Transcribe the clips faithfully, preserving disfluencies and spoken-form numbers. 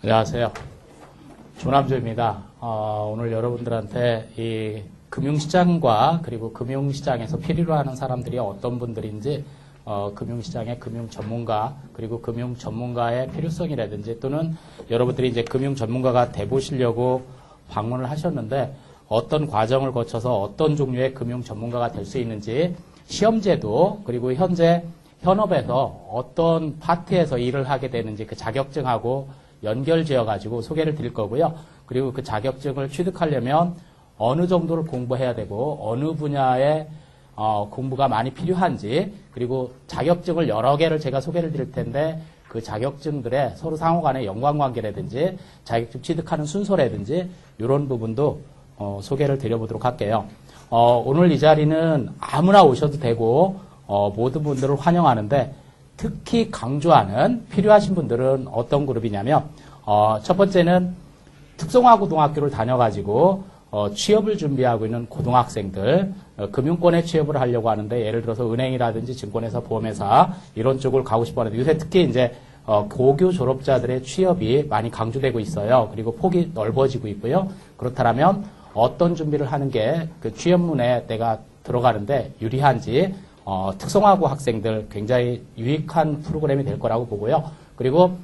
안녕하세요. 조남조입니다. 어, 오늘 여러분들한테 이 금융시장과 그리고 금융시장에서 필요로 하는 사람들이 어떤 분들인지 어, 금융시장의 금융 전문가 그리고 금융 전문가의 필요성이라든지 또는 여러분들이 이제 금융 전문가가 돼보시려고 방문을 하셨는데 어떤 과정을 거쳐서 어떤 종류의 금융 전문가가 될 수 있는지 시험제도 그리고 현재 현업에서 어떤 파트에서 일을 하게 되는지 그 자격증하고 연결지어 가지고 소개를 드릴 거고요. 그리고 그 자격증을 취득하려면 어느 정도를 공부해야 되고 어느 분야의 어, 공부가 많이 필요한지 그리고 자격증을 여러 개를 제가 소개를 드릴 텐데 그 자격증들의 서로 상호 간의 연관관계라든지 자격증 취득하는 순서라든지 이런 부분도 어, 소개를 드려보도록 할게요. 어, 오늘 이 자리는 아무나 오셔도 되고 어, 모든 분들을 환영하는데 특히 강조하는 필요하신 분들은 어떤 그룹이냐면 어, 첫 번째는 특성화 고등학교를 다녀가지고 어, 취업을 준비하고 있는 고등학생들 어, 금융권에 취업을 하려고 하는데 예를 들어서 은행이라든지 증권회사, 보험회사 이런 쪽을 가고 싶어하는데 요새 특히 이제 어, 고교 졸업자들의 취업이 많이 강조되고 있어요. 그리고 폭이 넓어지고 있고요. 그렇다면 어떤 준비를 하는 게 그 취업문에 내가 들어가는데 유리한지 어, 특성화고 학생들 굉장히 유익한 프로그램이 될 거라고 보고요. 그리고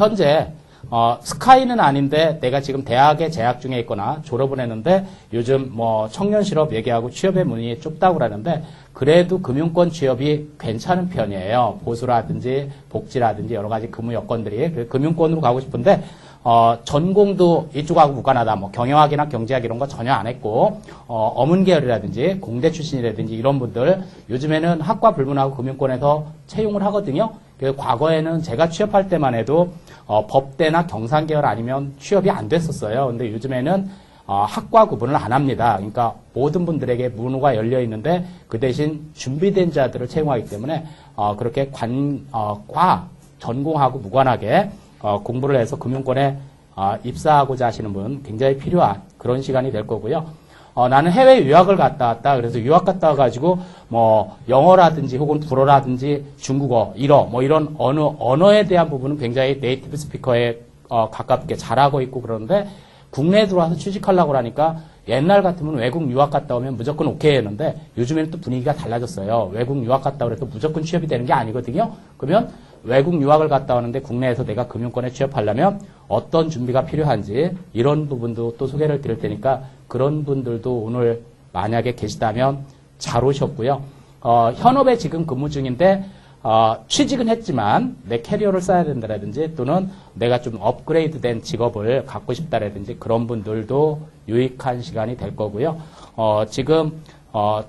현재 어, 스카이는 아닌데 내가 지금 대학에 재학 중에 있거나 졸업을 했는데 요즘 뭐 청년 실업 얘기하고 취업의 문이 좁다고 그러는데 그래도 금융권 취업이 괜찮은 편이에요. 보수라든지 복지라든지 여러 가지 근무 여건들이 금융권으로 가고 싶은데 어, 전공도 이쪽하고 무관하다. 뭐 경영학이나 경제학 이런 거 전혀 안 했고 어, 어문계열이라든지 공대 출신이라든지 이런 분들 요즘에는 학과 불문하고 금융권에서 채용을 하거든요. 그래서 과거에는 제가 취업할 때만 해도 어, 법대나 경상계열 아니면 취업이 안 됐었어요. 근데 요즘에는 어, 학과 구분을 안 합니다. 그러니까 모든 분들에게 문호가 열려 있는데 그 대신 준비된 자들을 채용하기 때문에 어, 그렇게 관, 어, 과 전공하고 무관하게 어, 공부를 해서 금융권에 어, 입사하고자 하시는 분 굉장히 필요한 그런 시간이 될 거고요. 어, 나는 해외 유학을 갔다 왔다. 그래서 유학 갔다 와가지고 뭐 영어라든지 혹은 불어라든지 중국어, 일어 뭐 이런 언어 언어에 대한 부분은 굉장히 네이티브 스피커에 어, 가깝게 잘하고 있고 그러는데 국내에 들어와서 취직하려고 하니까 옛날 같으면 외국 유학 갔다 오면 무조건 오케이 했는데 요즘에는 또 분위기가 달라졌어요. 외국 유학 갔다 오래도 무조건 취업이 되는 게 아니거든요. 그러면 외국 유학을 갔다 오는데 국내에서 내가 금융권에 취업하려면 어떤 준비가 필요한지 이런 부분도 또 소개를 드릴 테니까 그런 분들도 오늘 만약에 계시다면 잘 오셨고요. 어, 현업에 지금 근무 중인데 어, 취직은 했지만 내 캐리어를 쌓아야 된다라든지 또는 내가 좀 업그레이드된 직업을 갖고 싶다라든지 그런 분들도 유익한 시간이 될 거고요. 어, 지금 어,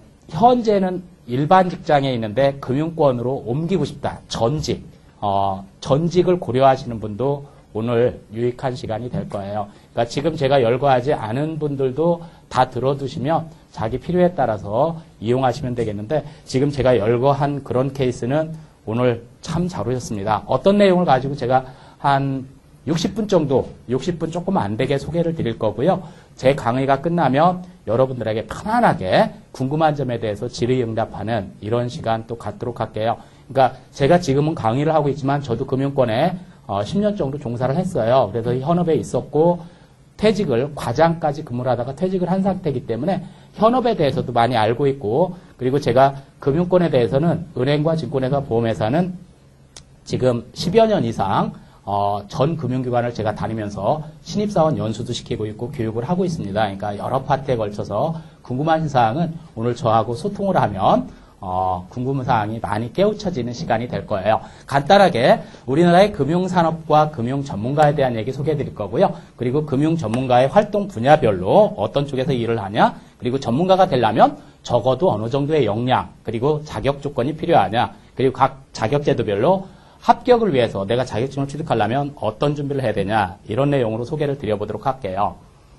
현재는 일반 직장에 있는데 금융권으로 옮기고 싶다. 전직. 어, 전직을 고려하시는 분도 오늘 유익한 시간이 될 거예요. 그러니까 지금 제가 열거하지 않은 분들도 다 들어두시면 자기 필요에 따라서 이용하시면 되겠는데 지금 제가 열거한 그런 케이스는 오늘 참 잘 오셨습니다. 어떤 내용을 가지고 제가 한 육십 분 정도, 육십 분 조금 안 되게 소개를 드릴 거고요. 제 강의가 끝나면 여러분들에게 편안하게 궁금한 점에 대해서 질의응답하는 이런 시간 또 갖도록 할게요. 그러니까 제가 지금은 강의를 하고 있지만 저도 금융권에 어, 십 년 정도 종사를 했어요. 그래서 현업에 있었고 퇴직을 과장까지 근무를 하다가 퇴직을 한 상태이기 때문에 현업에 대해서도 많이 알고 있고 그리고 제가 금융권에 대해서는 은행과 증권회사, 보험회사는 지금 십여 년 이상 어, 전 금융기관을 제가 다니면서 신입사원 연수도 시키고 있고 교육을 하고 있습니다. 그러니까 여러 파트에 걸쳐서 궁금한 사항은 오늘 저하고 소통을 하면 어, 궁금한 사항이 많이 깨우쳐지는 시간이 될 거예요. 간단하게 우리나라의 금융산업과 금융 전문가에 대한 얘기 소개해 드릴 거고요. 그리고 금융 전문가의 활동 분야별로 어떤 쪽에서 일을 하냐, 그리고 전문가가 되려면 적어도 어느 정도의 역량, 그리고 자격 조건이 필요하냐, 그리고 각 자격제도별로 합격을 위해서 내가 자격증을 취득하려면 어떤 준비를 해야 되냐, 이런 내용으로 소개를 드려보도록 할게요.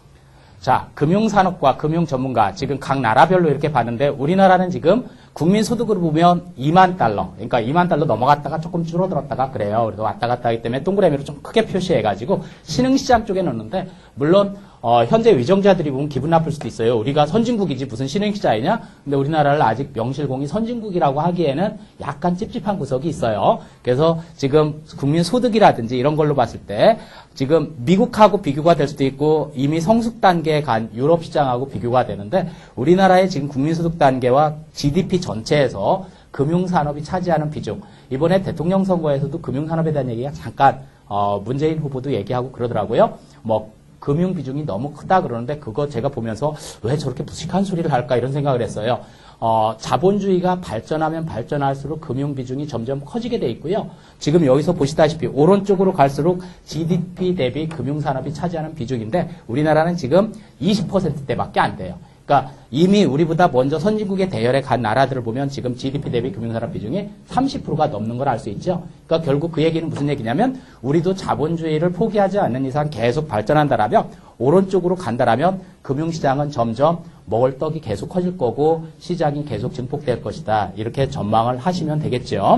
자, 금융산업과 금융전문가 지금 각 나라별로 이렇게 봤는데 우리나라는 지금 국민소득으로 보면 이만 달러, 그러니까 이만 달러 넘어갔다가 조금 줄어들었다가 그래요. 그래서 왔다 갔다 하기 때문에 동그라미로 좀 크게 표시해가지고 신흥시장 쪽에 넣는데 물론 어, 현재 위정자들이 보면 기분 나쁠 수도 있어요. 우리가 선진국이지 무슨 신흥시장이냐? 근데 우리나라를 아직 명실공히 선진국이라고 하기에는 약간 찝찝한 구석이 있어요. 그래서 지금 국민소득이라든지 이런 걸로 봤을 때 지금 미국하고 비교가 될 수도 있고 이미 성숙 단계에 간 유럽 시장하고 비교가 되는데 우리나라의 지금 국민소득 단계와 지디피 전체에서 금융산업이 차지하는 비중. 이번에 대통령 선거에서도 금융산업에 대한 얘기가 잠깐 어, 문재인 후보도 얘기하고 그러더라고요. 뭐 금융 비중이 너무 크다 그러는데 그거 제가 보면서 왜 저렇게 무식한 소리를 할까 이런 생각을 했어요. 어, 자본주의가 발전하면 발전할수록 금융 비중이 점점 커지게 돼 있고요. 지금 여기서 보시다시피 오른쪽으로 갈수록 지디피 대비 금융산업이 차지하는 비중인데 우리나라는 지금 이십 퍼센트대밖에 안 돼요. 그러니까 이미 우리보다 먼저 선진국의 대열에 간 나라들을 보면 지금 지디피 대비 금융산업 비중이 삼십 퍼센트가 넘는 걸 알 수 있죠. 그러니까 결국 그 얘기는 무슨 얘기냐면 우리도 자본주의를 포기하지 않는 이상 계속 발전한다라면 오른쪽으로 간다라면 금융시장은 점점 먹을 떡이 계속 커질 거고 시장이 계속 증폭될 것이다. 이렇게 전망을 하시면 되겠죠.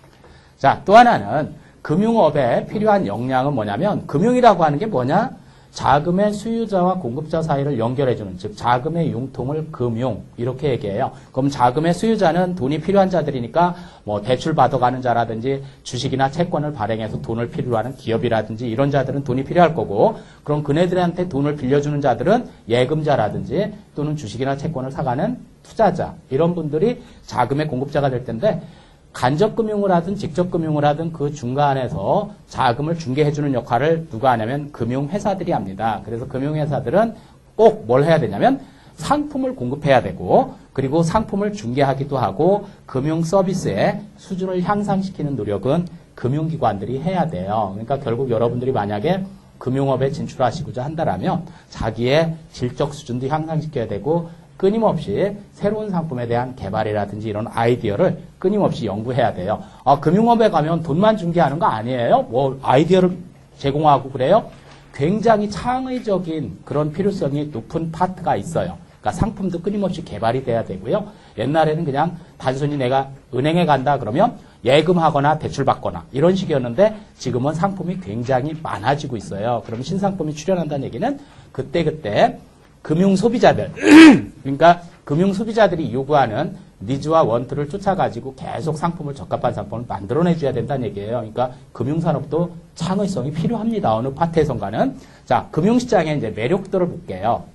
자, 또 하나는 금융업에 필요한 역량은 뭐냐면 금융이라고 하는 게 뭐냐? 자금의 수유자와 공급자 사이를 연결해주는, 즉 자금의 융통을 금융 이렇게 얘기해요. 그럼 자금의 수유자는 돈이 필요한 자들이니까 뭐 대출 받아가는 자라든지 주식이나 채권을 발행해서 돈을 필요로 하는 기업이라든지 이런 자들은 돈이 필요할 거고, 그럼 그네들한테 돈을 빌려주는 자들은 예금자라든지 또는 주식이나 채권을 사가는 투자자, 이런 분들이 자금의 공급자가 될 텐데, 간접금융을 하든 직접금융을 하든 그 중간에서 자금을 중개해주는 역할을 누가 하냐면 금융회사들이 합니다. 그래서 금융회사들은 꼭 뭘 해야 되냐면 상품을 공급해야 되고, 그리고 상품을 중개하기도 하고 금융 서비스의 수준을 향상시키는 노력은 금융기관들이 해야 돼요. 그러니까 결국 여러분들이 만약에 금융업에 진출하시고자 한다라면 자기의 질적 수준도 향상시켜야 되고 끊임없이 새로운 상품에 대한 개발이라든지 이런 아이디어를 끊임없이 연구해야 돼요. 아, 금융업에 가면 돈만 중개하는 거 아니에요? 뭐 아이디어를 제공하고 그래요? 굉장히 창의적인 그런 필요성이 높은 파트가 있어요. 그러니까 상품도 끊임없이 개발이 돼야 되고요. 옛날에는 그냥 단순히 내가 은행에 간다 그러면 예금하거나 대출받거나 이런 식이었는데 지금은 상품이 굉장히 많아지고 있어요. 그럼 신상품이 출현한다는 얘기는 그때그때 금융 소비자들, 그러니까 금융 소비자들이 요구하는 니즈와 원투를 쫓아가지고 계속 상품을 적합한 상품을 만들어내줘야 된다는 얘기예요. 그러니까 금융산업도 창의성이 필요합니다. 어느 파트에선가는. 자, 금융시장의 이제 매력들을 볼게요.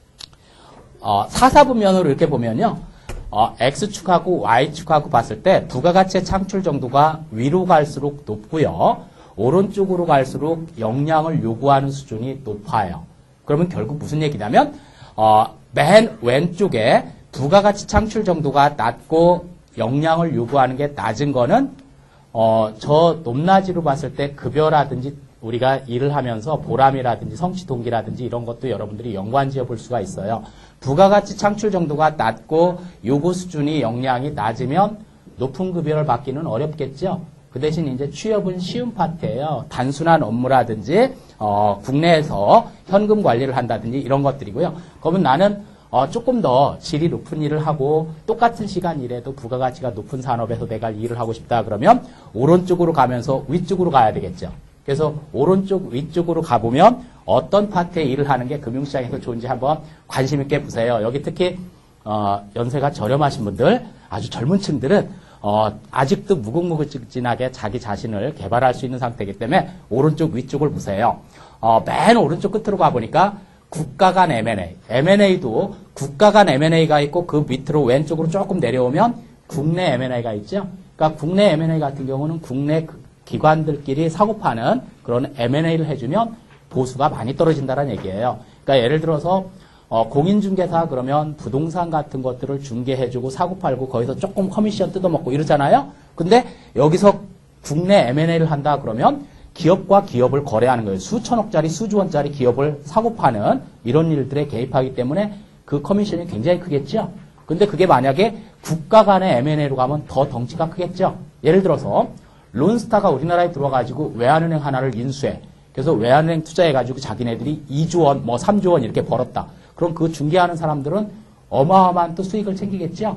어, 사사분면으로 이렇게 보면요. 어, X축하고 Y축하고 봤을 때 부가가치의 창출 정도가 위로 갈수록 높고요. 오른쪽으로 갈수록 역량을 요구하는 수준이 높아요. 그러면 결국 무슨 얘기냐면 어, 맨 왼쪽에 부가가치 창출 정도가 낮고 역량을 요구하는 게 낮은 거는 어, 저 높낮이로 봤을 때 급여라든지 우리가 일을 하면서 보람이라든지 성취 동기라든지 이런 것도 여러분들이 연관지어 볼 수가 있어요. 부가가치 창출 정도가 낮고 요구 수준이 역량이 낮으면 높은 급여를 받기는 어렵겠죠. 그 대신 이제 취업은 쉬운 파트예요. 단순한 업무라든지 어, 국내에서 현금 관리를 한다든지 이런 것들이고요. 그러면 나는 어, 조금 더 질이 높은 일을 하고 똑같은 시간 일에도 부가가치가 높은 산업에서 내가 일을 하고 싶다 그러면 오른쪽으로 가면서 위쪽으로 가야 되겠죠. 그래서 오른쪽 위쪽으로 가보면 어떤 파트에 일을 하는 게 금융시장에서 좋은지 한번 관심 있게 보세요. 여기 특히 어, 연세가 저렴하신 분들, 아주 젊은 층들은 어, 아직도 무궁무진하게 자기 자신을 개발할 수 있는 상태이기 때문에 오른쪽 위쪽을 보세요. 어, 맨 오른쪽 끝으로 가보니까 국가 간 엠 앤 에이. 엠 앤 에이도 국가 간 엠 앤 에이가 있고 그 밑으로 왼쪽으로 조금 내려오면 국내 엠 앤 에이가 있죠. 그러니까 국내 엠 앤 에이 같은 경우는 국내 기관들끼리 사고 파는 그런 엠 앤 에이를 해주면 보수가 많이 떨어진다는 얘기예요. 그러니까 예를 들어서 어, 공인중개사 그러면 부동산 같은 것들을 중개해주고 사고팔고 거기서 조금 커미션 뜯어먹고 이러잖아요. 근데 여기서 국내 엠 앤 에이를 한다 그러면 기업과 기업을 거래하는 거예요. 수천억짜리 수조원짜리 기업을 사고파는 이런 일들에 개입하기 때문에 그 커미션이 굉장히 크겠죠. 근데 그게 만약에 국가 간의 엠 앤 에이로 가면 더 덩치가 크겠죠. 예를 들어서 론스타가 우리나라에 들어와가지고 외환은행 하나를 인수해. 그래서 외환은행 투자해가지고 자기네들이 이조 원, 뭐 삼조 원 이렇게 벌었다. 그럼 그 중개하는 사람들은 어마어마한 또 수익을 챙기겠죠?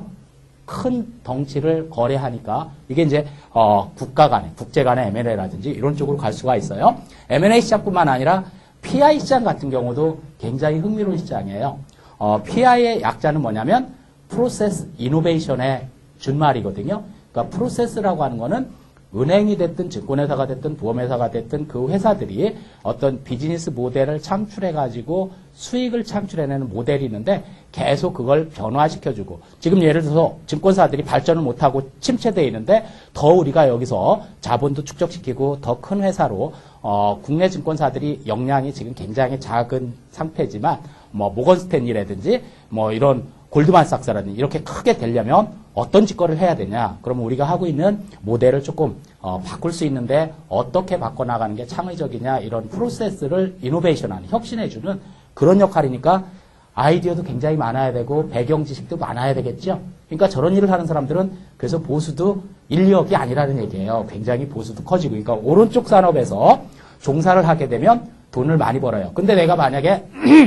큰 덩치를 거래하니까 이게 이제 어, 국가 간의, 국제 간의 엠 앤 에이라든지 이런 쪽으로 갈 수가 있어요. 엠 앤 에이 시장뿐만 아니라 피아이 시장 같은 경우도 굉장히 흥미로운 시장이에요. 어, 피아이의 약자는 뭐냐면 프로세스 이노베이션의 준말이거든요. 그러니까 프로세스라고 하는 거는 은행이 됐든 증권회사가 됐든 보험회사가 됐든 그 회사들이 어떤 비즈니스 모델을 창출해가지고 수익을 창출해내는 모델이 있는데 계속 그걸 변화시켜주고, 지금 예를 들어서 증권사들이 발전을 못하고 침체되어 있는데 더 우리가 여기서 자본도 축적시키고 더 큰 회사로 어, 국내 증권사들이 역량이 지금 굉장히 작은 상태지만 뭐 모건스탠리라든지 뭐 이런 골드만삭스라든지 이렇게 크게 되려면 어떤 짓거리를 해야 되냐? 그러면 우리가 하고 있는 모델을 조금 어, 바꿀 수 있는데 어떻게 바꿔나가는 게 창의적이냐? 이런 프로세스를 이노베이션하는, 혁신해주는 그런 역할이니까 아이디어도 굉장히 많아야 되고 배경 지식도 많아야 되겠죠? 그러니까 저런 일을 하는 사람들은 그래서 보수도 인력이 아니라는 얘기예요. 굉장히 보수도 커지고. 그러니까 오른쪽 산업에서 종사를 하게 되면 돈을 많이 벌어요. 근데 내가 만약에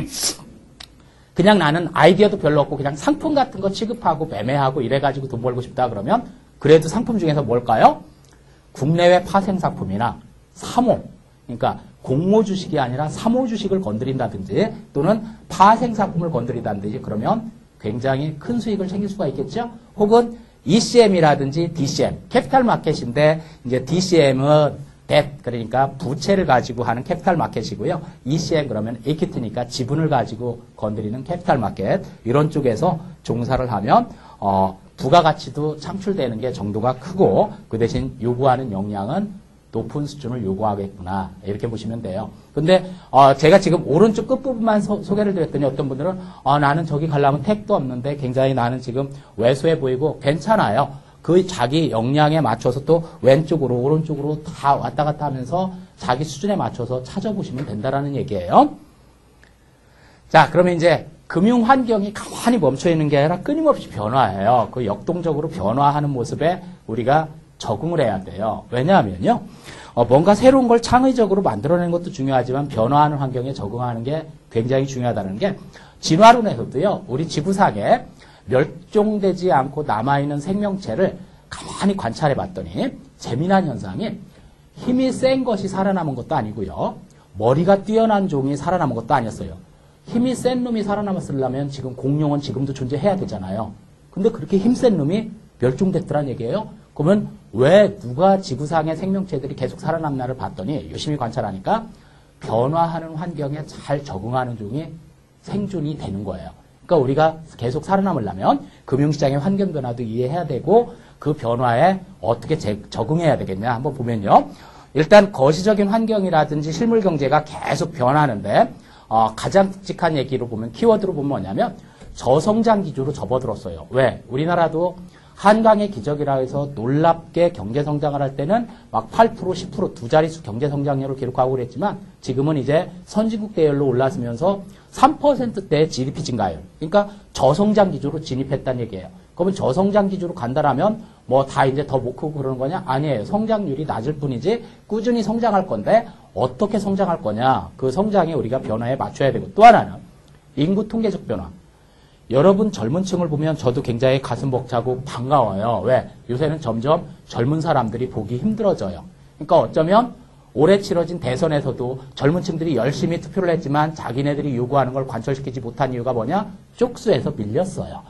그냥 나는 아이디어도 별로 없고 그냥 상품 같은 거 취급하고 매매하고 이래가지고 돈 벌고 싶다 그러면 그래도 상품 중에서 뭘까요? 국내외 파생 상품이나 사모, 그러니까 공모 주식이 아니라 사모 주식을 건드린다든지 또는 파생 상품을 건드린다든지 그러면 굉장히 큰 수익을 챙길 수가 있겠죠? 혹은 이씨엠이라든지 디씨엠, 캐피탈 마켓인데 이제 디씨엠은 뎃, 그러니까 부채를 가지고 하는 캐피탈 마켓이고요. 이씨엠 그러면 이퀴티니까 지분을 가지고 건드리는 캐피탈 마켓, 이런 쪽에서 종사를 하면 어, 부가가치도 창출되는 게 정도가 크고 그 대신 요구하는 역량은 높은 수준을 요구하겠구나, 이렇게 보시면 돼요. 근데 어, 제가 지금 오른쪽 끝부분만 소, 소개를 드렸더니 어떤 분들은 어, 나는 저기 가려면 택도 없는데 굉장히 나는 지금 왜소해 보이고 괜찮아요. 그 자기 역량에 맞춰서 또 왼쪽으로 오른쪽으로 다 왔다 갔다 하면서 자기 수준에 맞춰서 찾아보시면 된다라는 얘기예요. 자, 그러면 이제 금융 환경이 가만히 멈춰 있는 게 아니라 끊임없이 변화해요. 그 역동적으로 변화하는 모습에 우리가 적응을 해야 돼요. 왜냐하면요, 어, 뭔가 새로운 걸 창의적으로 만들어내는 것도 중요하지만 변화하는 환경에 적응하는 게 굉장히 중요하다는 게, 진화론에서도요, 우리 지구상에 멸종되지 않고 남아있는 생명체를 가만히 관찰해 봤더니 재미난 현상이, 힘이 센 것이 살아남은 것도 아니고요, 머리가 뛰어난 종이 살아남은 것도 아니었어요. 힘이 센 놈이 살아남았으려면 지금 공룡은 지금도 존재해야 되잖아요. 근데 그렇게 힘센 놈이 멸종됐더란 얘기예요. 그러면 왜 누가 지구상의 생명체들이 계속 살아남나를 봤더니 열심히 관찰하니까 변화하는 환경에 잘 적응하는 종이 생존이 되는 거예요. 그러니까 우리가 계속 살아남으려면 금융시장의 환경 변화도 이해해야 되고 그 변화에 어떻게 제, 적응해야 되겠냐 한번 보면요. 일단 거시적인 환경이라든지 실물 경제가 계속 변하는데 어, 가장 굵직한 얘기로 보면, 키워드로 보면 뭐냐면 저성장 기조로 접어들었어요. 왜? 우리나라도 한강의 기적이라 해서 놀랍게 경제성장을 할 때는 막 팔 퍼센트, 십 퍼센트 두 자릿수 경제성장률을 기록하고 그랬지만 지금은 이제 선진국 대열로 올라서면서 삼 퍼센트대 지디피 증가율, 그러니까 저성장 기조로 진입했다는 얘기예요. 그러면 저성장 기조로 간다라면 뭐 다 이제 더 못 크고 그러는 거냐? 아니에요. 성장률이 낮을 뿐이지 꾸준히 성장할 건데 어떻게 성장할 거냐? 그 성장에 우리가 변화에 맞춰야 되고, 또 하나는 인구 통계적 변화. 여러분 젊은 층을 보면 저도 굉장히 가슴 벅차고 반가워요. 왜? 요새는 점점 젊은 사람들이 보기 힘들어져요. 그러니까 어쩌면 올해 치러진 대선에서도 젊은 층들이 열심히 투표를 했지만 자기네들이 요구하는 걸 관철시키지 못한 이유가 뭐냐? 쪽수에서 밀렸어요.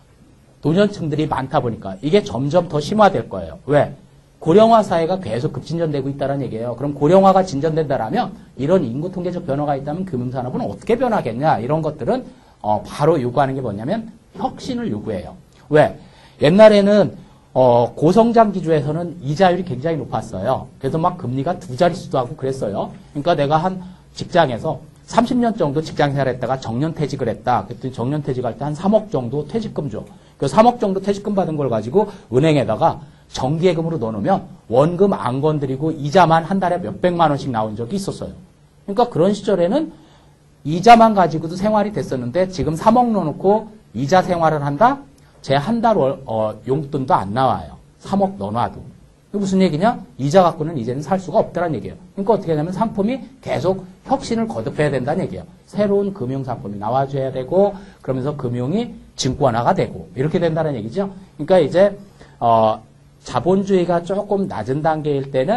노년층들이 많다 보니까 이게 점점 더 심화될 거예요. 왜? 고령화 사회가 계속 급진전되고 있다는 얘기예요. 그럼 고령화가 진전된다라면 이런 인구 통계적 변화가 있다면 금융산업은 어떻게 변하겠냐? 이런 것들은 어, 바로 요구하는 게 뭐냐면 혁신을 요구해요. 왜? 옛날에는 어, 고성장 기조에서는 이자율이 굉장히 높았어요. 그래서 막 금리가 두 자릿수도 하고 그랬어요. 그러니까 내가 한 직장에서 삼십 년 정도 직장 생활했다가 정년퇴직을 했다. 그랬더니 정년퇴직할 때 한 삼억 정도 퇴직금 줘. 그 삼억 정도 퇴직금 받은 걸 가지고 은행에다가 정기예금으로 넣어놓으면 원금 안 건드리고 이자만 한 달에 몇백만 원씩 나온 적이 있었어요. 그러니까 그런 시절에는 이자만 가지고도 생활이 됐었는데 지금 삼억 넣어놓고 이자 생활을 한다? 제 한 달 어, 용돈도 안 나와요. 삼억 넣어놔도. 이게 무슨 얘기냐? 이자 갖고는 이제는 살 수가 없다는 얘기예요. 그러니까 어떻게 하냐면 상품이 계속 혁신을 거듭해야 된다는 얘기예요. 새로운 금융 상품이 나와줘야 되고 그러면서 금융이 증권화가 되고 이렇게 된다는 얘기죠. 그러니까 이제 어, 자본주의가 조금 낮은 단계일 때는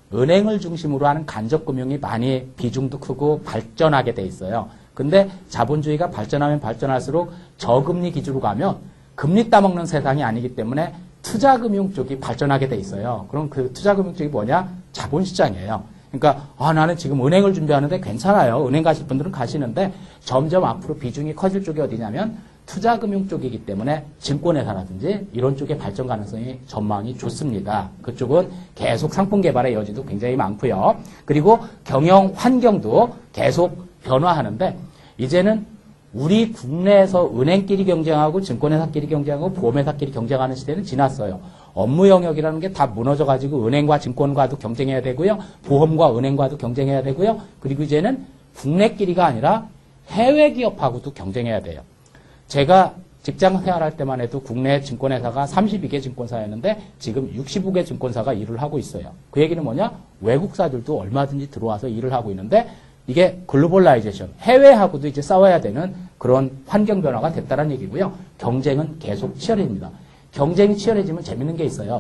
은행을 중심으로 하는 간접금융이 많이 비중도 크고 발전하게 돼 있어요. 근데 자본주의가 발전하면 발전할수록 저금리 기준으로 가면 금리 따먹는 세상이 아니기 때문에 투자금융 쪽이 발전하게 돼 있어요. 그럼 그 투자금융 쪽이 뭐냐? 자본시장이에요. 그러니까 아, 나는 지금 은행을 준비하는데 괜찮아요. 은행 가실 분들은 가시는데 점점 앞으로 비중이 커질 쪽이 어디냐면 투자금융 쪽이기 때문에 증권회사라든지 이런 쪽의 발전 가능성이 전망이 좋습니다. 그쪽은 계속 상품 개발의 여지도 굉장히 많고요. 그리고 경영 환경도 계속 변화하는데 이제는 우리 국내에서 은행끼리 경쟁하고 증권회사끼리 경쟁하고 보험회사끼리 경쟁하는 시대는 지났어요. 업무 영역이라는 게 다 무너져가지고 은행과 증권과도 경쟁해야 되고요. 보험과 은행과도 경쟁해야 되고요. 그리고 이제는 국내끼리가 아니라 해외 기업하고도 경쟁해야 돼요. 제가 직장 생활할 때만 해도 국내 증권회사가 삼십이 개 증권사였는데 지금 육십오 개 증권사가 일을 하고 있어요. 그 얘기는 뭐냐? 외국사들도 얼마든지 들어와서 일을 하고 있는데 이게 글로벌라이제이션, 해외하고도 이제 싸워야 되는 그런 환경 변화가 됐다는 얘기고요. 경쟁은 계속 치열해집니다. 경쟁이 치열해지면 재밌는 게 있어요.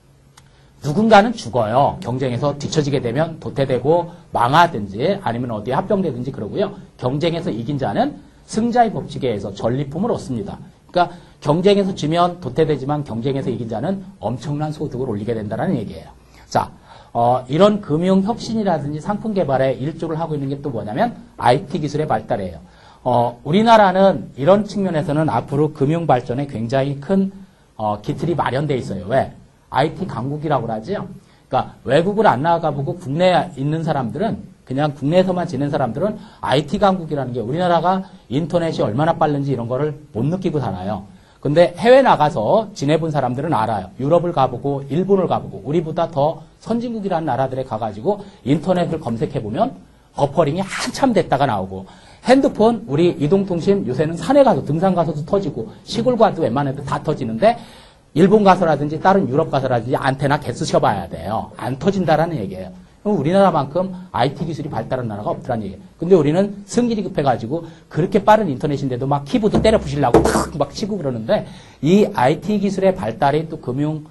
누군가는 죽어요. 경쟁에서 뒤처지게 되면 도태되고 망하든지 아니면 어디에 합병되든지 그러고요. 경쟁에서 이긴 자는 승자의 법칙에 의해서 전리품을 얻습니다. 그러니까 경쟁에서 지면 도태되지만 경쟁에서 이긴 자는 엄청난 소득을 올리게 된다는 얘기예요. 자, 어, 이런 금융 혁신이라든지 상품 개발에 일조를 하고 있는 게 또 뭐냐면 아이티 기술의 발달이에요. 어, 우리나라는 이런 측면에서는 앞으로 금융 발전에 굉장히 큰 어, 기틀이 마련돼 있어요. 왜? 아이티 강국이라고 하죠. 그러니까 외국을 안 나가보고 국내에 있는 사람들은 그냥 국내에서만 지낸 사람들은 아이티 강국이라는 게 우리나라가 인터넷이 얼마나 빠른지 이런 거를 못 느끼고 살아요. 근데 해외 나가서 지내본 사람들은 알아요. 유럽을 가보고 일본을 가보고 우리보다 더 선진국이라는 나라들에 가가지고 인터넷을 검색해보면 버퍼링이 한참 됐다가 나오고 핸드폰 우리 이동통신 요새는 산에 가서 등산 가서도 터지고 시골 가도 웬만해도 다 터지는데 일본 가서라든지 다른 유럽 가서라든지 안테나 개 쓰셔봐야 돼요. 안 터진다라는 얘기예요. 그럼 우리나라만큼 아이티 기술이 발달한 나라가 없더란 얘기예요. 근데 우리는 승질이 급해가지고 그렇게 빠른 인터넷인데도 막 키보드 때려 부시려고 막 치고 그러는데 이 아이티 기술의 발달이 또 금융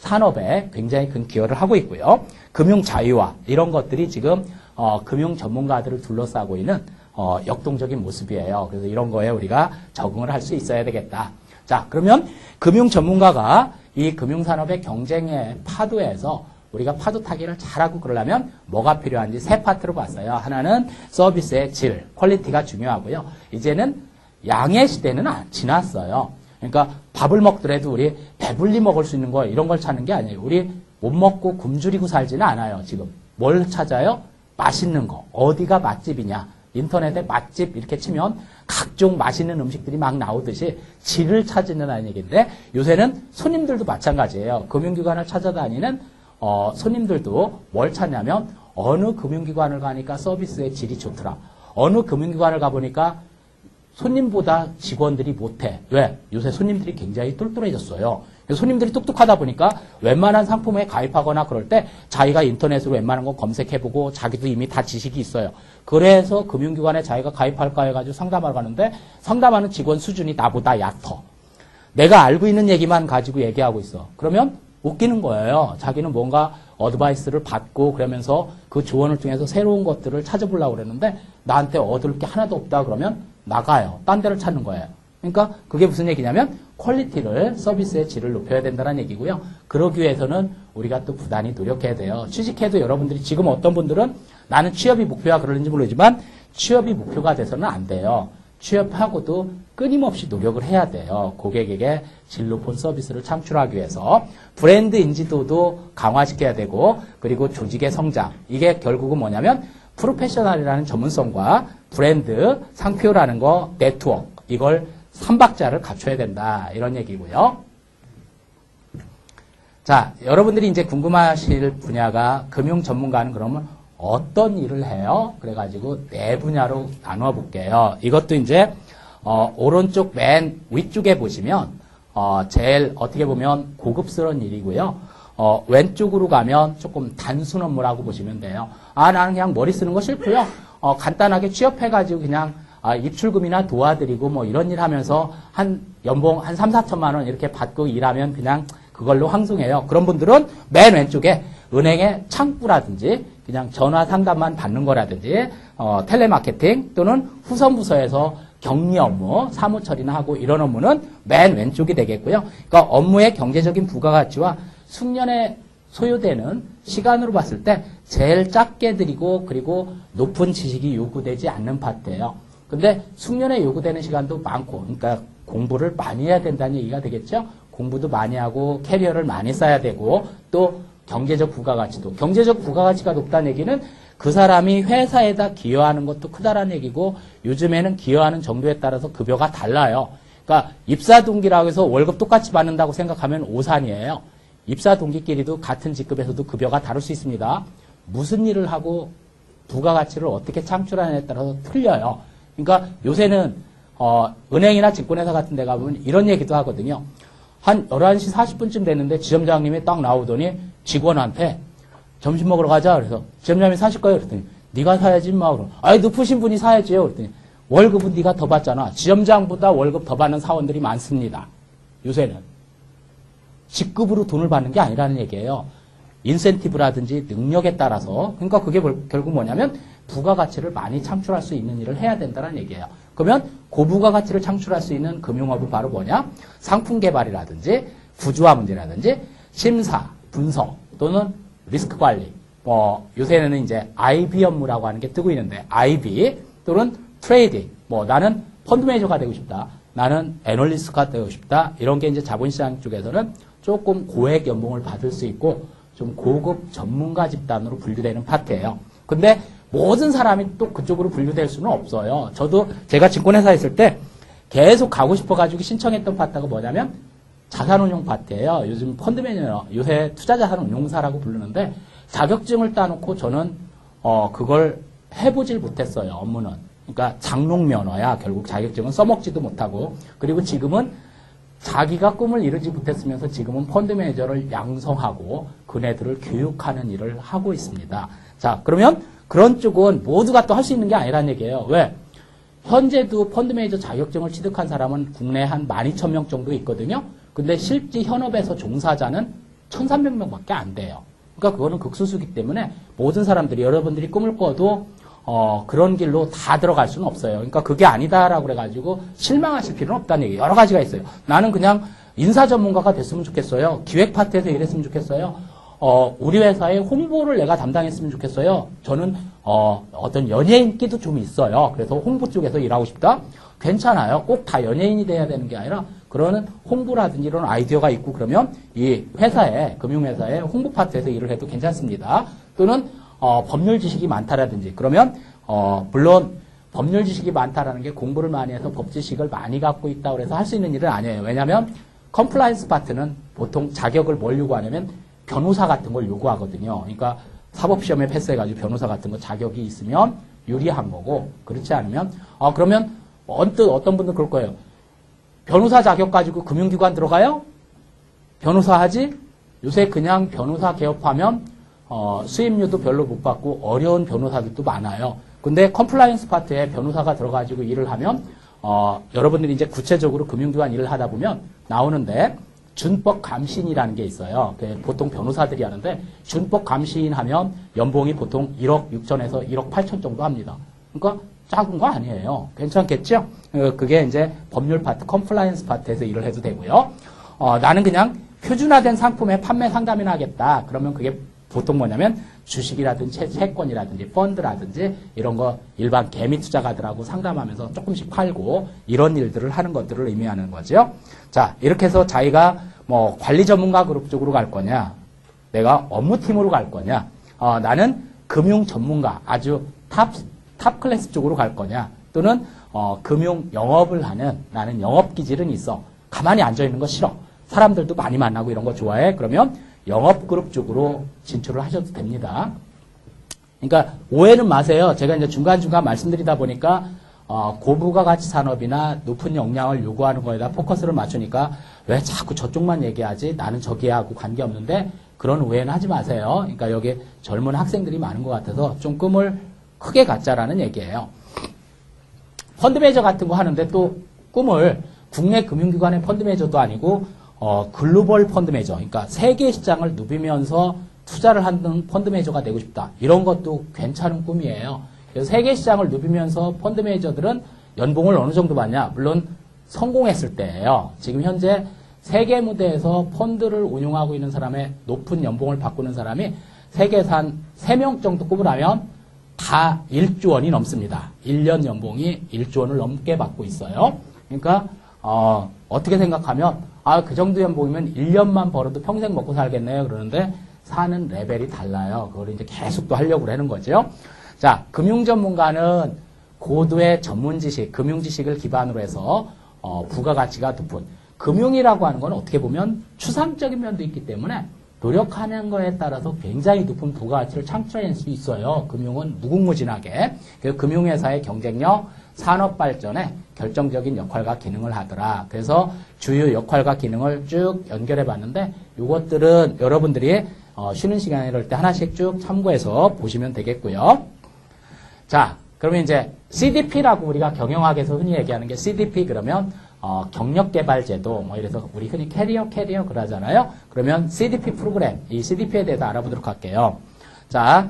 산업에 굉장히 큰 기여를 하고 있고요. 금융 자유화 이런 것들이 지금 어, 금융 전문가들을 둘러싸고 있는 어, 역동적인 모습이에요. 그래서 이런 거에 우리가 적응을 할 수 있어야 되겠다. 자, 그러면 금융 전문가가 이 금융산업의 경쟁의 파도에서 우리가 파도 타기를 잘하고 그러려면 뭐가 필요한지 세 파트로 봤어요. 하나는 서비스의 질, 퀄리티가 중요하고요. 이제는 양의 시대는 지났어요. 그러니까 밥을 먹더라도 우리 배불리 먹을 수 있는 거 이런 걸 찾는 게 아니에요. 우리 못 먹고 굶주리고 살지는 않아요. 지금 뭘 찾아요? 맛있는 거. 어디가 맛집이냐. 인터넷에 맛집 이렇게 치면 각종 맛있는 음식들이 막 나오듯이 질을 찾는다는 얘기인데 요새는 손님들도 마찬가지예요. 금융기관을 찾아다니는 어, 손님들도 뭘 찾냐면 어느 금융기관을 가니까 서비스의 질이 좋더라. 어느 금융기관을 가보니까 손님보다 직원들이 못해. 왜? 요새 손님들이 굉장히 똘똘해졌어요. 손님들이 똑똑하다 보니까 웬만한 상품에 가입하거나 그럴 때 자기가 인터넷으로 웬만한 거 검색해보고 자기도 이미 다 지식이 있어요. 그래서 금융기관에 자기가 가입할까 해가지고 상담하러 가는데 상담하는 직원 수준이 나보다 얕어. 내가 알고 있는 얘기만 가지고 얘기하고 있어. 그러면 웃기는 거예요. 자기는 뭔가 어드바이스를 받고 그러면서 그 조언을 통해서 새로운 것들을 찾아보려고 그러는데 나한테 얻을 게 하나도 없다 그러면 나가요. 딴 데를 찾는 거예요. 그러니까 그게 무슨 얘기냐면 퀄리티를 서비스의 질을 높여야 된다는 얘기고요. 그러기 위해서는 우리가 또 부단히 노력해야 돼요. 취직해도 여러분들이 지금 어떤 분들은 나는 취업이 목표야 그러는지 모르지만 취업이 목표가 돼서는 안 돼요. 취업하고도 끊임없이 노력을 해야 돼요. 고객에게 질 높은 서비스를 창출하기 위해서 브랜드 인지도도 강화시켜야 되고 그리고 조직의 성장 이게 결국은 뭐냐면 프로페셔널이라는 전문성과 브랜드, 상표라는 거, 네트워크 이걸 삼박자를 갖춰야 된다 이런 얘기고요. 자, 여러분들이 이제 궁금하실 분야가 금융 전문가는 그러면 어떤 일을 해요? 그래가지고 네 분야로 나누어 볼게요. 이것도 이제 어, 오른쪽 맨 위쪽에 보시면 어, 제일 어떻게 보면 고급스러운 일이고요. 어, 왼쪽으로 가면 조금 단순 업무라고 보시면 돼요. 아, 나는 그냥 머리 쓰는 거 싫고요. 어, 간단하게 취업해가지고 그냥 아, 입출금이나 도와드리고 뭐 이런 일 하면서 한 연봉 한 삼, 사천만 원 이렇게 받고 일하면 그냥 그걸로 황송해요. 그런 분들은 맨 왼쪽에 은행의 창구라든지 그냥 전화 상담만 받는 거라든지 어, 텔레마케팅 또는 후선부서에서 격리 업무, 사무 처리나 하고 이런 업무는 맨 왼쪽이 되겠고요. 그러니까 업무의 경제적인 부가가치와 숙련에 소요되는 시간으로 봤을 때 제일 작게 드리고 그리고 높은 지식이 요구되지 않는 파트예요. 근데 숙련에 요구되는 시간도 많고, 그러니까 공부를 많이 해야 된다는 얘기가 되겠죠. 공부도 많이 하고 캐리어를 많이 쌓아야 되고 또 경제적 부가가치도, 경제적 부가가치가 높다는 얘기는 그 사람이 회사에다 기여하는 것도 크다라는 얘기고, 요즘에는 기여하는 정도에 따라서 급여가 달라요. 그러니까 입사 동기라고 해서 월급 똑같이 받는다고 생각하면 오산이에요. 입사 동기끼리도 같은 직급에서도 급여가 다를 수 있습니다. 무슨 일을 하고 부가가치를 어떻게 창출하느냐에 따라서 틀려요. 그러니까 요새는 어, 은행이나 증권회사 같은 데 가보면 이런 얘기도 하거든요. 한 열한 시 사십 분쯤 됐는데 지점장님이 딱 나오더니 직원한테 점심 먹으러 가자. 그래서 지점장님이 사실 거예요. 그랬더니 네가 사야지 인마. 그럼 아이 높으신 분이 사야지요. 그랬더니 월급은 네가 더 받잖아. 지점장보다 월급 더 받는 사원들이 많습니다. 요새는. 직급으로 돈을 받는 게 아니라는 얘기예요. 인센티브라든지 능력에 따라서. 그러니까 그게 결국 뭐냐면 부가가치를 많이 창출할 수 있는 일을 해야 된다는 얘기예요. 그러면 고부가가치를 창출할 수 있는 금융업은 바로 뭐냐? 상품 개발이라든지 구조화 문제라든지 심사, 분석 또는 리스크 관리. 뭐 요새는 이제 아이비 업무라고 하는 게 뜨고 있는데 아이비 또는 트레이딩. 뭐 나는 펀드 매니저가 되고 싶다. 나는 애널리스트가 되고 싶다. 이런 게 이제 자본시장 쪽에서는 조금 고액 연봉을 받을 수 있고 좀 고급 전문가 집단으로 분류되는 파트예요. 근데 모든 사람이 또 그쪽으로 분류될 수는 없어요. 저도 제가 증권회사에 있을 때 계속 가고 싶어가지고 신청했던 파트가 뭐냐면 자산운용 파트예요. 요즘 펀드 매니저, 요새 투자자산운용사라고 부르는데 자격증을 따놓고 저는 어 그걸 해보질 못했어요. 업무는. 그러니까 장롱 면허야. 결국 자격증은 써먹지도 못하고. 그리고 지금은 자기가 꿈을 이루지 못했으면서 지금은 펀드 매니저를 양성하고 그네들을 교육하는 일을 하고 있습니다. 자, 그러면 그런 쪽은 모두가 또 할 수 있는 게 아니라는 얘기예요. 왜? 현재도 펀드 매니저 자격증을 취득한 사람은 국내에 한 만 이천 명 정도 있거든요. 근데 실제 현업에서 종사자는 천삼백 명밖에 안 돼요. 그러니까 그거는 극소수기 때문에 모든 사람들이, 여러분들이 꿈을 꿔도 어, 그런 길로 다 들어갈 수는 없어요. 그러니까 그게 아니다라고 그래가지고 실망하실 필요는 없다는 얘기예요. 여러 가지가 있어요. 나는 그냥 인사 전문가가 됐으면 좋겠어요. 기획 파트에서 일했으면 좋겠어요. 어, 우리 회사의 홍보를 내가 담당했으면 좋겠어요. 저는 어, 어떤 연예인기도 좀 있어요. 그래서 홍보 쪽에서 일하고 싶다? 괜찮아요. 꼭 다 연예인이 돼야 되는 게 아니라 그러는 홍보라든지 이런 아이디어가 있고 그러면 이 회사에, 금융회사의 홍보 파트에서 일을 해도 괜찮습니다. 또는 어, 법률 지식이 많다라든지 그러면 어, 물론 법률 지식이 많다라는 게 공부를 많이 해서 법 지식을 많이 갖고 있다고 해서 할 수 있는 일은 아니에요. 왜냐하면 컴플라이언스 파트는 보통 자격을 뭘 요구하냐면 변호사 같은 걸 요구하거든요. 그러니까 사법시험에 패스해가지고 변호사 같은 거 자격이 있으면 유리한 거고 그렇지 않으면 어, 그러면 언뜻 어떤 분들 그럴 거예요. 변호사 자격 가지고 금융기관 들어가요? 변호사 하지? 요새 그냥 변호사 개업하면 어, 수입료도 별로 못 받고 어려운 변호사들도 많아요. 근데 컴플라이언스 파트에 변호사가 들어가지고 일을 하면 어, 여러분들이 이제 구체적으로 금융기관 일을 하다 보면 나오는데 준법 감시인이라는 게 있어요. 보통 변호사들이 하는데 준법 감시인 하면 연봉이 보통 일억 육천에서 일억 팔천 정도 합니다. 그러니까 작은 거 아니에요. 괜찮겠죠? 그게 이제 법률 파트, 컴플라이언스 파트에서 일을 해도 되고요. 어, 나는 그냥 표준화된 상품의 판매 상담이나 하겠다. 그러면 그게 보통 뭐냐면 주식이라든지 채권이라든지 펀드라든지 이런 거 일반 개미 투자가들하고 상담하면서 조금씩 팔고 이런 일들을 하는 것들을 의미하는 거죠. 자, 이렇게 해서 자기가 뭐 관리 전문가 그룹 쪽으로 갈 거냐, 내가 업무팀으로 갈 거냐, 어, 나는 금융 전문가 아주 탑, 탑 클래스 쪽으로 갈 거냐, 또는 어, 금융 영업을 하는 나는 영업 기질은 있어. 가만히 앉아있는 거 싫어. 사람들도 많이 만나고 이런 거 좋아해. 그러면 영업그룹 쪽으로 진출을 하셔도 됩니다. 그러니까 오해는 마세요. 제가 이제 중간중간 말씀드리다 보니까 어, 고부가가치 산업이나 높은 역량을 요구하는 거에다 포커스를 맞추니까 왜 자꾸 저쪽만 얘기하지? 나는 저기하고 관계없는데 그런 오해는 하지 마세요. 그러니까 여기 젊은 학생들이 많은 것 같아서 좀 꿈을 크게 갖자라는 얘기예요. 펀드 매니저 같은 거 하는데 또 꿈을 국내 금융기관의 펀드 매니저도 아니고 어, 글로벌 펀드 매니저, 그러니까 세계 시장을 누비면서 투자를 하는 펀드 매니저가 되고 싶다. 이런 것도 괜찮은 꿈이에요. 그래서 세계 시장을 누비면서 펀드 매니저들은 연봉을 어느 정도 받냐? 물론 성공했을 때예요. 지금 현재 세계 무대에서 펀드를 운용하고 있는 사람의 높은 연봉을 받고 있는 사람이 세계에서 한 세 명 정도 꼽으라면 다 일조 원이 넘습니다. 일 년 연봉이 일조 원을 넘게 받고 있어요. 그러니까 어, 어떻게 생각하면 아, 그 정도 연봉이면 일 년만 벌어도 평생 먹고 살겠네요. 그러는데 사는 레벨이 달라요. 그걸 이제 계속 또 하려고 하는 거죠. 자, 금융 전문가는 고도의 전문 지식, 금융 지식을 기반으로 해서 어, 부가가치가 높은 금융이라고 하는 건 어떻게 보면 추상적인 면도 있기 때문에 노력하는 거에 따라서 굉장히 높은 부가가치를 창출해낼 수 있어요. 금융은 무궁무진하게. 그래서 금융회사의 경쟁력, 산업 발전에 결정적인 역할과 기능을 하더라. 그래서 주요 역할과 기능을 쭉 연결해 봤는데 이것들은 여러분들이 어, 쉬는 시간에 이럴 때 하나씩 쭉 참고해서 보시면 되겠고요. 자, 그러면 이제 씨디피라고 우리가 경영학에서 흔히 얘기하는 게 씨디피 그러면 어, 경력개발제도, 뭐 이래서 우리 흔히 캐리어 캐리어 그러잖아요. 그러면 씨디피 프로그램, 이 씨디피에 대해서 알아보도록 할게요. 자,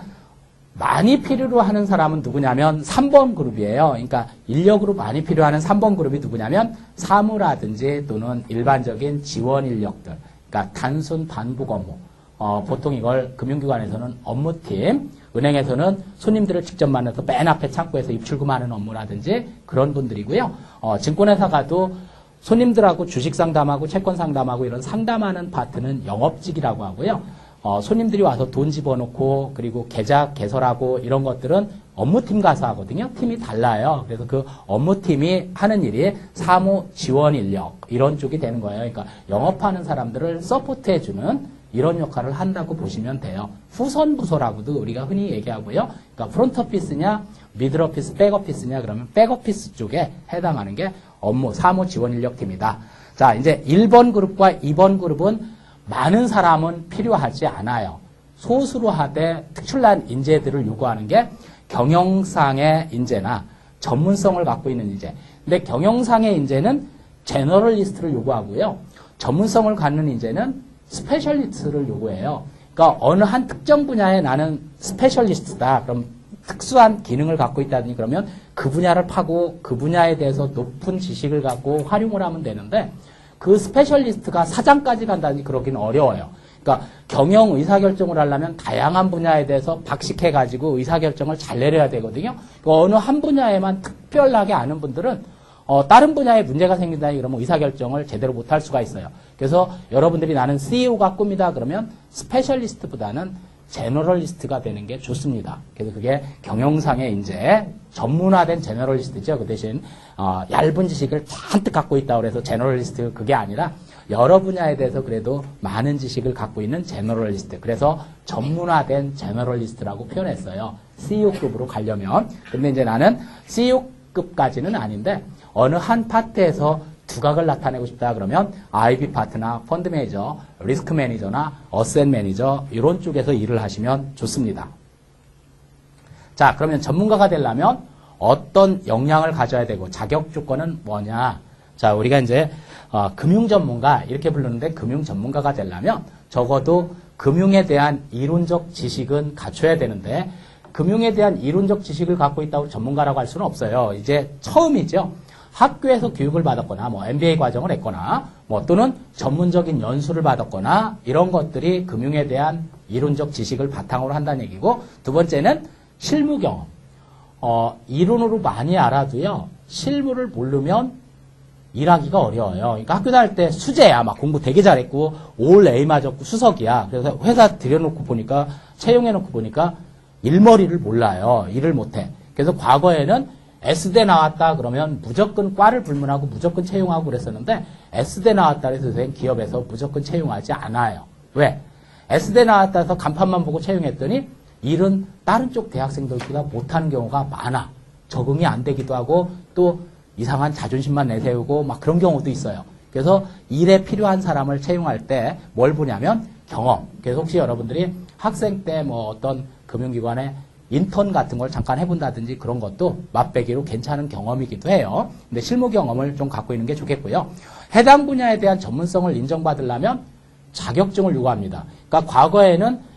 많이 필요로 하는 사람은 누구냐면 삼 번 그룹이에요. 그러니까 인력으로 많이 필요하는 삼 번 그룹이 누구냐면 사무라든지 또는 일반적인 지원 인력들. 그러니까 단순 반복 업무. 어, 보통 이걸 금융기관에서는 업무팀, 은행에서는 손님들을 직접 만나서 맨 앞에 창구에서 입출금하는 업무라든지 그런 분들이고요. 어, 증권회사 가도 손님들하고 주식 상담하고 채권 상담하고 이런 상담하는 파트는 영업직이라고 하고요. 어, 손님들이 와서 돈 집어넣고 그리고 계좌 개설하고 이런 것들은 업무팀 가서 하거든요. 팀이 달라요. 그래서 그 업무팀이 하는 일이 사무 지원 인력 이런 쪽이 되는 거예요. 그러니까 영업하는 사람들을 서포트해주는 이런 역할을 한다고 보시면 돼요. 후선 부서라고도 우리가 흔히 얘기하고요. 그러니까 프론트 오피스냐, 미들 오피스, 백 오피스냐 그러면 백 오피스 쪽에 해당하는 게 업무, 사무 지원 인력팀이다. 자, 이제 일 번 그룹과 이 번 그룹은 많은 사람은 필요하지 않아요. 소수로 하되 특출난 인재들을 요구하는 게 경영상의 인재나 전문성을 갖고 있는 인재. 근데 경영상의 인재는 제너럴리스트를 요구하고요. 전문성을 갖는 인재는 스페셜리스트를 요구해요. 그러니까 어느 한 특정 분야에 나는 스페셜리스트다. 그럼 특수한 기능을 갖고 있다니 그러면 그 분야를 파고 그 분야에 대해서 높은 지식을 갖고 활용을 하면 되는데 그 스페셜리스트가 사장까지 간다니 그러기는 어려워요. 그러니까 경영 의사결정을 하려면 다양한 분야에 대해서 박식해가지고 의사결정을 잘 내려야 되거든요. 그러니까 어느 한 분야에만 특별하게 아는 분들은 어, 다른 분야에 문제가 생긴다니 그러면 의사결정을 제대로 못할 수가 있어요. 그래서 여러분들이 나는 씨이오가 꿈이다 그러면 스페셜리스트보다는 제너럴리스트가 되는 게 좋습니다. 그래서 그게 경영상의 인재, 전문화된 제너럴리스트죠. 그 대신 어, 얇은 지식을 잔뜩 갖고 있다고 해서 제너럴리스트 그게 아니라 여러 분야에 대해서 그래도 많은 지식을 갖고 있는 제너럴리스트. 그래서 전문화된 제너럴리스트라고 표현했어요. 씨이오급으로 가려면. 근데 이제 나는 씨이오급까지는 아닌데 어느 한 파트에서 두각을 나타내고 싶다 그러면 아이비 파트나 펀드 매니저, 리스크 매니저나 어셋 매니저 이런 쪽에서 일을 하시면 좋습니다. 자, 그러면 전문가가 되려면 어떤 역량을 가져야 되고 자격 조건은 뭐냐? 자, 우리가 이제 어, 금융 전문가 이렇게 부르는데 금융 전문가가 되려면 적어도 금융에 대한 이론적 지식은 갖춰야 되는데 금융에 대한 이론적 지식을 갖고 있다고 전문가라고 할 수는 없어요. 이제 처음이죠. 학교에서 교육을 받았거나 뭐 엠비에이 과정을 했거나 뭐 또는 전문적인 연수를 받았거나 이런 것들이 금융에 대한 이론적 지식을 바탕으로 한다는 얘기고 두 번째는 실무 경험. 어, 이론으로 많이 알아도요. 실무를 모르면 일하기가 어려워요. 그러니까 학교 다닐 때 수재야. 막 공부 되게 잘했고 올 A 맞았고 수석이야. 그래서 회사 들여놓고 보니까 채용해놓고 보니까 일머리를 몰라요. 일을 못해. 그래서 과거에는 S대 나왔다 그러면 무조건 과를 불문하고 무조건 채용하고 그랬었는데 S대 나왔다 해서 기업에서 무조건 채용하지 않아요. 왜? S대 나왔다 해서 간판만 보고 채용했더니 일은 다른 쪽 대학생들보다 못하는 경우가 많아. 적응이 안 되기도 하고 또 이상한 자존심만 내세우고 막 그런 경우도 있어요. 그래서 일에 필요한 사람을 채용할 때 뭘 보냐면 경험. 그래서 혹시 여러분들이 학생 때 뭐 어떤 금융기관에 인턴 같은 걸 잠깐 해본다든지 그런 것도 맛배기로 괜찮은 경험이기도 해요. 근데 실무 경험을 좀 갖고 있는 게 좋겠고요. 해당 분야에 대한 전문성을 인정받으려면 자격증을 요구합니다. 그러니까 과거에는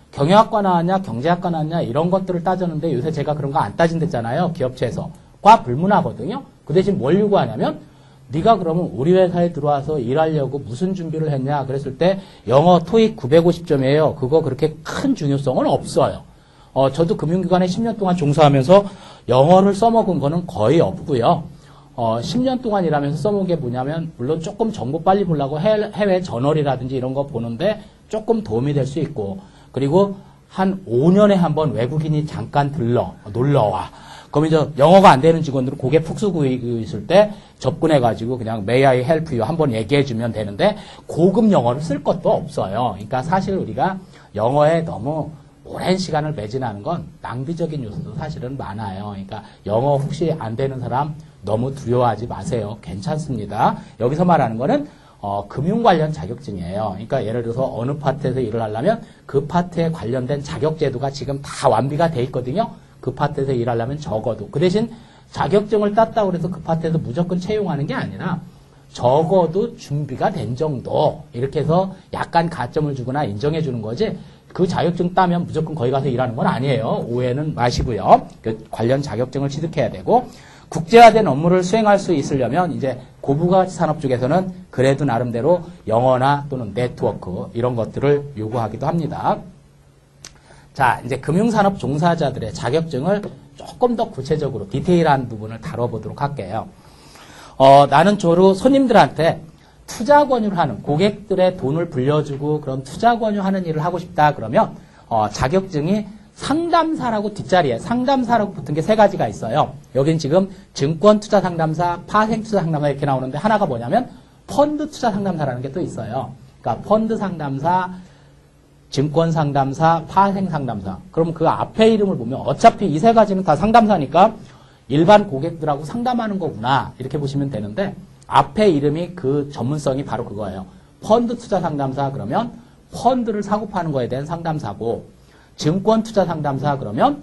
경영학과 나왔냐, 경제학과 나왔냐 이런 것들을 따졌는데 요새 제가 그런 거 안 따진댔잖아요. 기업체에서. 과 불문하거든요. 그 대신 뭘 요구하냐면 네가 그러면 우리 회사에 들어와서 일하려고 무슨 준비를 했냐 그랬을 때 영어 토익 구백오십 점이에요. 그거 그렇게 큰 중요성은 없어요. 어, 저도 금융기관에 십 년 동안 종사하면서 영어를 써먹은 거는 거의 없고요. 어, 십 년 동안 일하면서 써먹은 게 뭐냐면 물론 조금 정보 빨리 보려고 해외, 해외 저널이라든지 이런 거 보는데 조금 도움이 될 수 있고 그리고 한 오 년에 한 번 외국인이 잠깐 들러 놀러와. 그럼 이제 영어가 안 되는 직원들은 고개 푹 쓰고 있을 때 접근해가지고 그냥 May I help you 한번 얘기해주면 되는데 고급 영어를 쓸 것도 없어요. 그러니까 사실 우리가 영어에 너무 오랜 시간을 매진하는 건 낭비적인 요소도 사실은 많아요. 그러니까 영어 혹시 안 되는 사람 너무 두려워하지 마세요. 괜찮습니다. 여기서 말하는 거는 어, 금융 관련 자격증이에요. 그러니까 예를 들어서 어느 파트에서 일을 하려면 그 파트에 관련된 자격 제도가 지금 다 완비가 돼 있거든요. 그 파트에서 일하려면 적어도. 그 대신 자격증을 땄다고 해서 그 파트에서 무조건 채용하는 게 아니라 적어도 준비가 된 정도 이렇게 해서 약간 가점을 주거나 인정해 주는 거지 그 자격증 따면 무조건 거기 가서 일하는 건 아니에요. 오해는 마시고요. 그 관련 자격증을 취득해야 되고 국제화된 업무를 수행할 수 있으려면 이제 고부가치 산업 쪽에서는 그래도 나름대로 영어나 또는 네트워크 이런 것들을 요구하기도 합니다. 자, 이제 금융산업 종사자들의 자격증을 조금 더 구체적으로 디테일한 부분을 다뤄보도록 할게요. 어, 나는 주로 손님들한테 투자 권유를 하는 고객들의 돈을 불려주고 그런 투자 권유하는 일을 하고 싶다 그러면 어, 자격증이 상담사라고 뒷자리에 상담사라고 붙은 게 세 가지가 있어요. 여긴 지금 증권투자상담사, 파생투자상담사 이렇게 나오는데 하나가 뭐냐면 펀드투자상담사라는 게 또 있어요. 그러니까 펀드상담사, 증권상담사, 파생상담사. 그럼 그 앞에 이름을 보면 어차피 이 세 가지는 다 상담사니까 일반 고객들하고 상담하는 거구나 이렇게 보시면 되는데 앞에 이름이 그 전문성이 바로 그거예요. 펀드투자상담사 그러면 펀드를 사고 파는 거에 대한 상담사고 증권투자상담사 그러면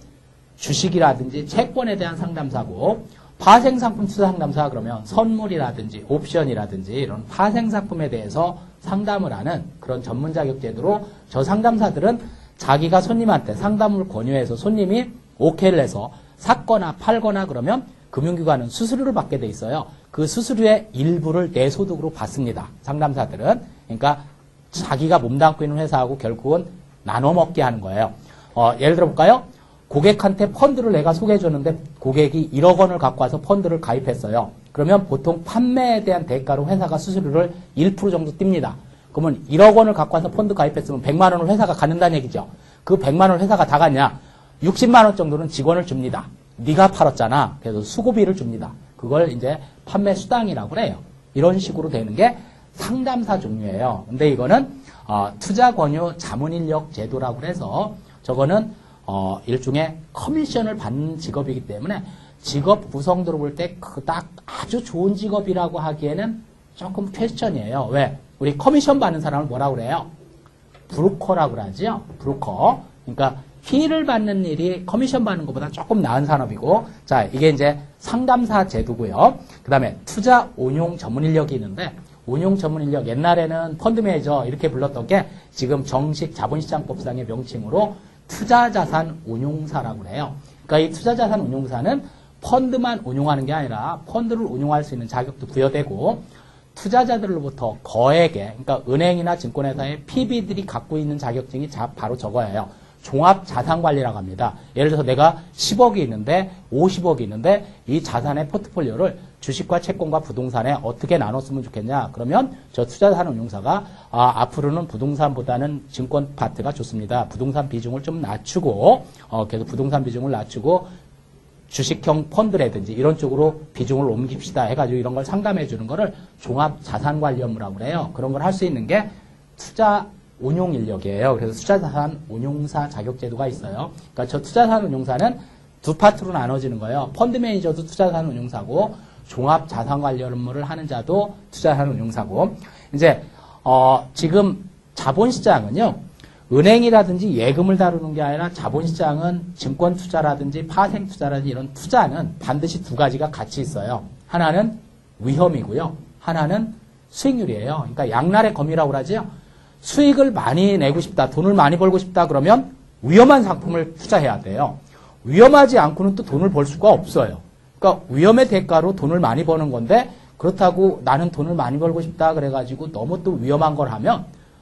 주식이라든지 채권에 대한 상담사고 파생상품 투자상담사 그러면 선물이라든지 옵션이라든지 이런 파생상품에 대해서 상담을 하는 그런 전문 자격 제도로 저 상담사들은 자기가 손님한테 상담을 권유해서 손님이 오케이를 해서 샀거나 팔거나 그러면 금융기관은 수수료를 받게 돼 있어요. 그 수수료의 일부를 내 소득으로 받습니다. 상담사들은. 그러니까 자기가 몸담고 있는 회사하고 결국은 나눠 먹게 하는 거예요. 어, 예를 들어 볼까요? 고객한테 펀드를 내가 소개해 줬는데 고객이 일억 원을 갖고 와서 펀드를 가입했어요. 그러면 보통 판매에 대한 대가로 회사가 수수료를 일 퍼센트 정도 띱니다. 그러면 일억 원을 갖고 와서 펀드 가입했으면 백만 원을 회사가 갖는다는 얘기죠. 그 백만 원을 회사가 다 갖냐? 육십만 원 정도는 직원을 줍니다. 네가 팔았잖아. 그래서 수고비를 줍니다. 그걸 이제 판매 수당이라고 그래요. 이런 식으로 되는 게 상담사 종류예요. 근데 이거는 어, 투자 권유 자문인력 제도라고 해서 저거는 어, 일종의 커미션을 받는 직업이기 때문에 직업 구성도로 볼 때 딱 아주 좋은 직업이라고 하기에는 조금 퀘스천이에요. 왜? 우리 커미션 받는 사람을 뭐라고 그래요? 브로커라고 그러죠. 브로커. 그러니까 피를 받는 일이 커미션 받는 것보다 조금 나은 산업이고 자 이게 이제 상담사 제도고요. 그 다음에 투자 운용 전문 인력이 있는데 운용 전문 인력 옛날에는 펀드 매니저 이렇게 불렀던 게 지금 정식 자본시장법상의 명칭으로 투자자산 운용사라고 해요. 그러니까 이 투자자산 운용사는 펀드만 운용하는 게 아니라 펀드를 운용할 수 있는 자격도 부여되고 투자자들로부터 거액의 그러니까 은행이나 증권회사의 피비들이 갖고 있는 자격증이 자, 바로 저거예요. 종합자산관리라고 합니다. 예를 들어서 내가 십억이 있는데 오십억이 있는데 이 자산의 포트폴리오를 주식과 채권과 부동산에 어떻게 나눴으면 좋겠냐. 그러면 저 투자자산 운용사가 아, 앞으로는 부동산보다는 증권 파트가 좋습니다. 부동산 비중을 좀 낮추고 어, 그래서 부동산 비중을 낮추고 주식형 펀드라든지 이런 쪽으로 비중을 옮깁시다 해가지고 이런 걸 상담해 주는 거를 종합자산관리 업무라고 그래요. 그런 걸 할 수 있는 게 투자 운용 인력이에요. 그래서 투자자산 운용사 자격제도가 있어요. 그러니까 저 투자자산 운용사는 두 파트로 나눠지는 거예요. 펀드 매니저도 투자자산 운용사고 종합자산관리 업무를 하는 자도 투자자산 운용사고 이제 어, 지금 자본시장은요. 은행이라든지 예금을 다루는 게 아니라 자본시장은 증권 투자라든지 파생 투자라든지 이런 투자는 반드시 두 가지가 같이 있어요. 하나는 위험이고요. 하나는 수익률이에요. 그러니까 양날의 검이라고 그러죠. 수익을 많이 내고 싶다, 돈을 많이 벌고 싶다 그러면 위험한 상품을 투자해야 돼요. 위험하지 않고는 또 돈을 벌 수가 없어요. 그러니까 위험의 대가로 돈을 많이 버는 건데 그렇다고 나는 돈을 많이 벌고 싶다 그래가지고 너무 또 위험한 걸 하면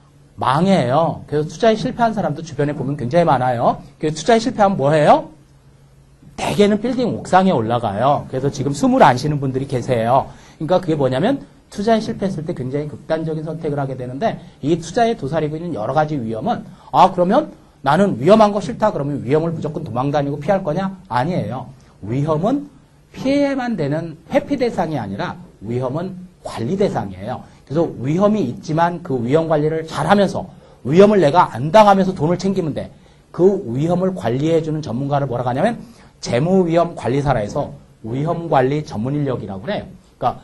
망해요. 그래서 투자에 실패한 사람도 주변에 보면 굉장히 많아요. 그래서 투자에 실패하면 뭐 해요? 대개는 빌딩 옥상에 올라가요. 그래서 지금 숨을 안 쉬는 분들이 계세요. 그러니까 그게 뭐냐면 투자에 실패했을 때 굉장히 극단적인 선택을 하게 되는데 이 투자에 도사리고 있는 여러 가지 위험은 아 그러면 나는 위험한 거 싫다 그러면 위험을 무조건 도망다니고 피할 거냐? 아니에요. 위험은 피해만 되는 회피 대상이 아니라 위험은 관리 대상이에요. 그래서 위험이 있지만 그 위험 관리를 잘하면서 위험을 내가 안 당하면서 돈을 챙기면 돼. 그 위험을 관리해주는 전문가를 뭐라고 하냐면 재무위험관리사라 해서 위험관리 전문인력이라고 그래요. 그러니까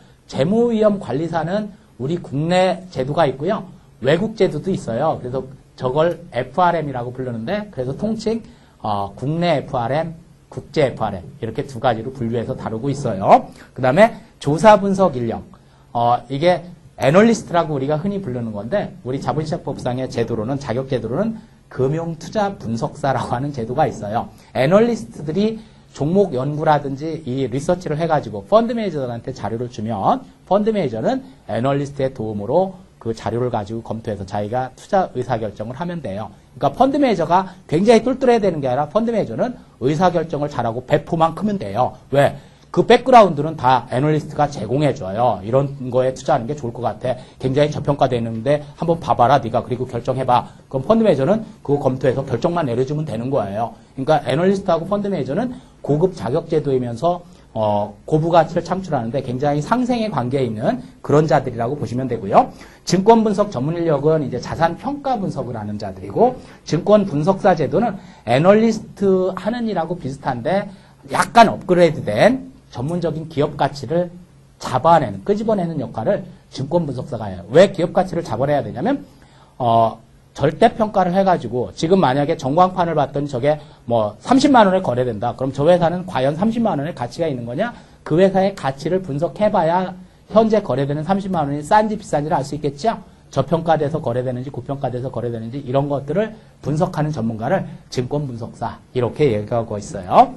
재무위험관리사는 우리 국내 제도가 있고요. 외국 제도도 있어요. 그래서 저걸 에프알엠이라고 부르는데 그래서 통칭 어, 국내 에프알엠, 국제 에프알엠 이렇게 두 가지로 분류해서 다루고 있어요. 그 다음에 조사분석인력 어, 이게 애널리스트라고 우리가 흔히 부르는 건데 우리 자본시장법상의 제도로는 자격제도로는 금융투자분석사라고 하는 제도가 있어요. 애널리스트들이 종목 연구라든지 이 리서치를 해가지고 펀드 매니저들한테 자료를 주면 펀드 매니저는 애널리스트의 도움으로 그 자료를 가지고 검토해서 자기가 투자 의사결정을 하면 돼요. 그러니까 펀드 매니저가 굉장히 똘똘해야 되는 게 아니라 펀드 매니저는 의사결정을 잘하고 배포만 크면 돼요. 왜? 그 백그라운드는 다 애널리스트가 제공해줘요. 이런 거에 투자하는 게 좋을 것 같아. 굉장히 저평가되어 있는데 한번 봐봐라 네가 그리고 결정해봐. 그럼 펀드 매니저는 그거 검토해서 결정만 내려주면 되는 거예요. 그러니까 애널리스트하고 펀드 매니저는 고급 자격제도이면서 어, 고부가치를 창출하는데 굉장히 상생의 관계에 있는 그런 자들이라고 보시면 되고요. 증권 분석 전문 인력은 이제 자산 평가 분석을 하는 자들이고 증권 분석사 제도는 애널리스트 하는 일하고 비슷한데 약간 업그레이드된 전문적인 기업 가치를 잡아내는, 끄집어내는 역할을 증권 분석사가 해요. 왜 기업 가치를 잡아내야 되냐면, 어, 절대평가를 해가지고, 지금 만약에 전광판을 봤더니 저게 뭐 삼십만 원에 거래된다. 그럼 저 회사는 과연 삼십만 원의 가치가 있는 거냐? 그 회사의 가치를 분석해봐야 현재 거래되는 삼십만 원이 싼지 비싼지를 알 수 있겠죠? 저평가돼서 거래되는지 고평가돼서 거래되는지 이런 것들을 분석하는 전문가를 증권 분석사, 이렇게 얘기하고 있어요.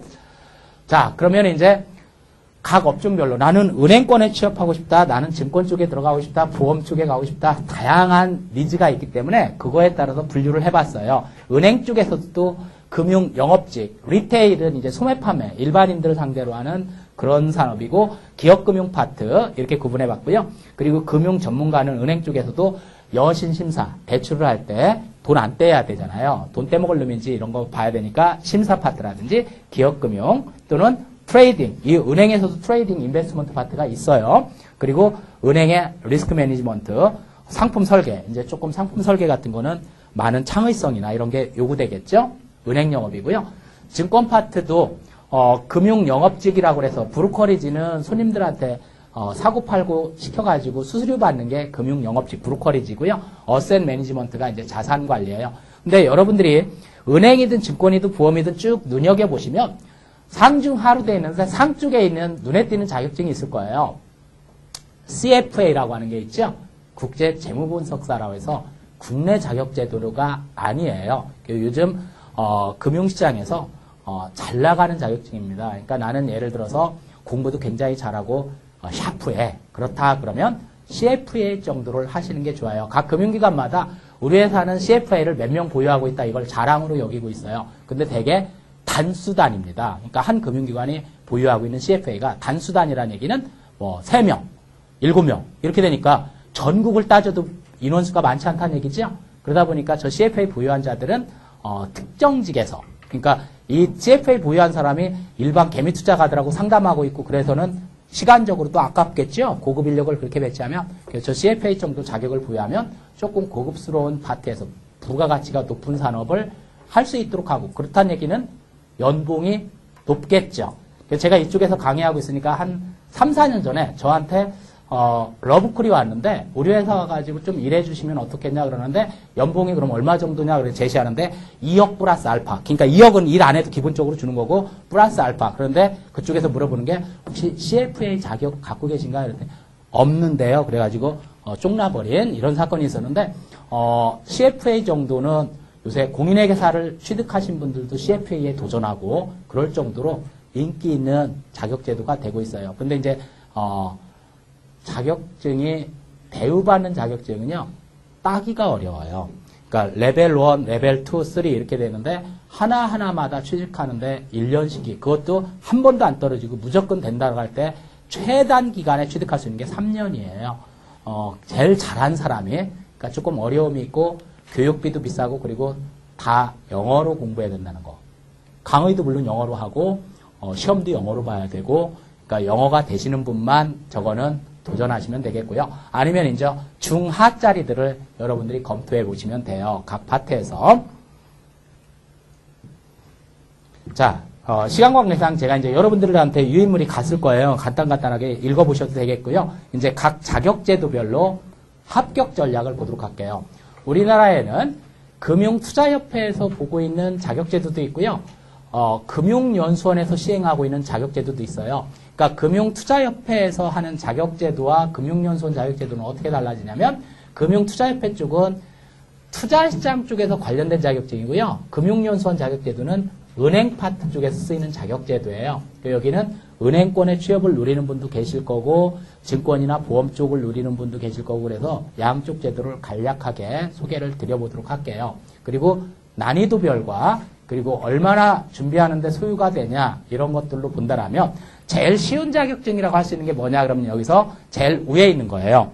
자, 그러면 이제 각 업종별로 나는 은행권에 취업하고 싶다, 나는 증권 쪽에 들어가고 싶다, 보험 쪽에 가고 싶다, 다양한 니즈가 있기 때문에 그거에 따라서 분류를 해봤어요. 은행 쪽에서도 금융 영업직, 리테일은 이제 소매 판매, 일반인들을 상대로 하는 그런 산업이고 기업금융 파트 이렇게 구분해봤고요. 그리고 금융 전문가는 은행 쪽에서도 여신 심사, 대출을 할 때 돈 안 떼야 되잖아요. 돈 떼먹을 놈인지 이런 거 봐야 되니까 심사 파트라든지 기업금융 또는 트레이딩, 이 은행에서도 트레이딩 인베스트먼트 파트가 있어요. 그리고 은행의 리스크 매니지먼트, 상품 설계, 이제 조금 상품 설계 같은 거는 많은 창의성이나 이런 게 요구되겠죠. 은행 영업이고요. 증권 파트도 어, 금융 영업직이라고 해서 브로커리지는 손님들한테 어, 사고 팔고 시켜가지고 수수료 받는 게 금융 영업직 브로커리지고요. 어셋 매니지먼트가 이제 자산 관리예요. 근데 여러분들이 은행이든 증권이든 보험이든 쭉 눈여겨 보시면 상중 하로 되어 있는데 상 쪽에 있는 눈에 띄는 자격증이 있을 거예요. 씨에프에이라고 하는 게 있죠. 국제 재무분석사라고 해서 국내 자격제도가 아니에요. 요즘 어, 금융시장에서 어, 잘 나가는 자격증입니다. 그러니까 나는 예를 들어서 공부도 굉장히 잘하고 어, 샤프해. 그렇다 그러면 씨에프에이 정도를 하시는 게 좋아요. 각 금융기관마다 우리 회사는 씨에프에이를 몇 명 보유하고 있다. 이걸 자랑으로 여기고 있어요. 근데 대개 단수단입니다. 그러니까 한 금융기관이 보유하고 있는 씨에프에이가 단수단이라는 얘기는 뭐 세 명, 일곱 명 이렇게 되니까 전국을 따져도 인원수가 많지 않다는 얘기죠. 그러다 보니까 저 씨에프에이 보유한 자들은 어, 특정직에서 그러니까 이 씨에프에이 보유한 사람이 일반 개미투자가들하고 상담하고 있고 그래서는 시간적으로 또 아깝겠죠. 고급 인력을 그렇게 배치하면 그래서 저 씨에프에이 정도 자격을 보유하면 조금 고급스러운 파트에서 부가가치가 높은 산업을 할 수 있도록 하고 그렇다는 얘기는 연봉이 높겠죠. 제가 이쪽에서 강의하고 있으니까 한 삼, 사 년 전에 저한테 어, 러브콜이 왔는데 우리 회사 와가지고 좀 일해주시면 어떻겠냐 그러는데 연봉이 그럼 얼마 정도냐 그래서 제시하는데 이억 플러스 알파. 그러니까 이억은 일 안 해도 기본적으로 주는 거고 플러스 알파. 그런데 그쪽에서 물어보는 게 혹시 씨에프에이 자격 갖고 계신가요? 그랬더니 없는데요. 그래가지고 어, 쪽나버린 이런 사건이 있었는데 어, 씨에프에이 정도는 요새 공인회계사를 취득하신 분들도 씨에프에이에 도전하고 그럴 정도로 인기 있는 자격제도가 되고 있어요. 근데 이제 어, 자격증이 대우받는 자격증은요 따기가 어려워요. 그러니까 레벨 일, 레벨 이, 삼 이렇게 되는데 하나하나마다 취직하는데 일 년씩이 그것도 한 번도 안 떨어지고 무조건 된다고 할 때 최단 기간에 취득할 수 있는 게 삼 년이에요. 어, 제일 잘한 사람이 그러니까 조금 어려움이 있고 교육비도 비싸고 그리고 다 영어로 공부해야 된다는 거. 강의도 물론 영어로 하고 어, 시험도 영어로 봐야 되고 그러니까 영어가 되시는 분만 저거는 도전하시면 되겠고요. 아니면 이제 중하짜리들을 여러분들이 검토해 보시면 돼요. 각 파트에서. 자, 어, 시간 관계상 제가 이제 여러분들한테 유인물이 갔을 거예요. 간단간단하게 읽어보셔도 되겠고요. 이제 각 자격제도별로 합격 전략을 보도록 할게요. 우리나라에는 금융투자협회에서 보고 있는 자격제도도 있고요. 어, 금융연수원에서 시행하고 있는 자격제도도 있어요. 그러니까 금융투자협회에서 하는 자격제도와 금융연수원 자격제도는 어떻게 달라지냐면 금융투자협회 쪽은 투자시장 쪽에서 관련된 자격증이고요. 금융연수원 자격제도는 은행 파트 쪽에서 쓰이는 자격제도예요. 여기는 은행권의 취업을 누리는 분도 계실 거고 증권이나 보험 쪽을 누리는 분도 계실 거고 그래서 양쪽 제도를 간략하게 소개를 드려보도록 할게요. 그리고 난이도별과 그리고 얼마나 준비하는데 소요가 되냐 이런 것들로 본다라면 제일 쉬운 자격증이라고 할 수 있는 게 뭐냐 그러면 여기서 제일 위에 있는 거예요.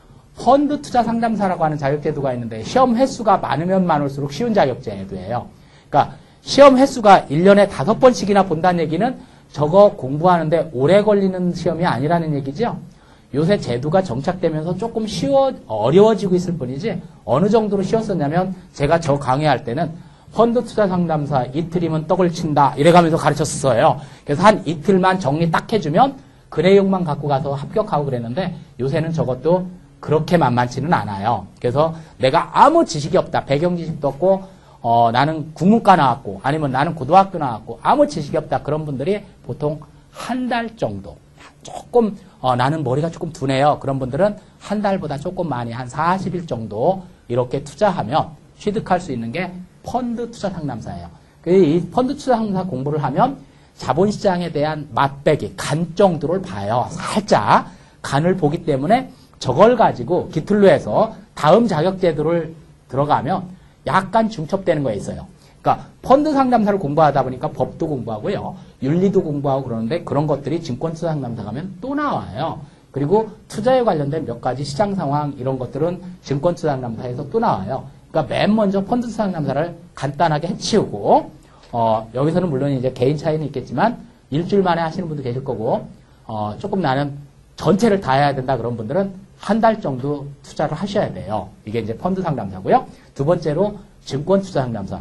펀드 투자 상담사라고 하는 자격제도가 있는데 시험 횟수가 많으면 많을수록 쉬운 자격제도예요. 그러니까 시험 횟수가 일 년에 다섯 번씩이나 본다는 얘기는 저거 공부하는데 오래 걸리는 시험이 아니라는 얘기죠. 요새 제도가 정착되면서 조금 쉬워 어려워지고 있을 뿐이지 어느 정도로 쉬웠었냐면 제가 저 강의할 때는 펀드 투자 상담사 이틀이면 떡을 친다 이래가면서 가르쳤어요. 그래서 한 이틀만 정리 딱 해주면 그 내용만 갖고 가서 합격하고 그랬는데 요새는 저것도 그렇게 만만치는 않아요. 그래서 내가 아무 지식이 없다. 배경 지식도 없고 어, 나는 국문과 나왔고 아니면 나는 고등학교 나왔고 아무 지식이 없다. 그런 분들이 보통 한 달 정도 조금 어, 나는 머리가 조금 둔해요. 그런 분들은 한 달보다 조금 많이 한 사십 일 정도 이렇게 투자하면 취득할 수 있는 게 펀드 투자 상담사예요. 이 펀드 투자 상담사 공부를 하면 자본시장에 대한 맛배기, 간 정도를 봐요. 살짝 간을 보기 때문에 저걸 가지고 기틀로 해서 다음 자격제도를 들어가면 약간 중첩되는 거에 있어요. 그러니까 펀드 상담사를 공부하다 보니까 법도 공부하고요. 윤리도 공부하고 그러는데 그런 것들이 증권투자 상담사 가면 또 나와요. 그리고 투자에 관련된 몇 가지 시장 상황 이런 것들은 증권투자 상담사에서 또 나와요. 그러니까 맨 먼저 펀드 투자 상담사를 간단하게 해치우고 어, 여기서는 물론 이제 개인 차이는 있겠지만 일주일 만에 하시는 분도 계실 거고 어, 조금 나는 전체를 다 해야 된다 그런 분들은 한 달 정도 투자를 하셔야 돼요. 이게 이제 펀드 상담사고요. 두 번째로 증권 투자 상담사.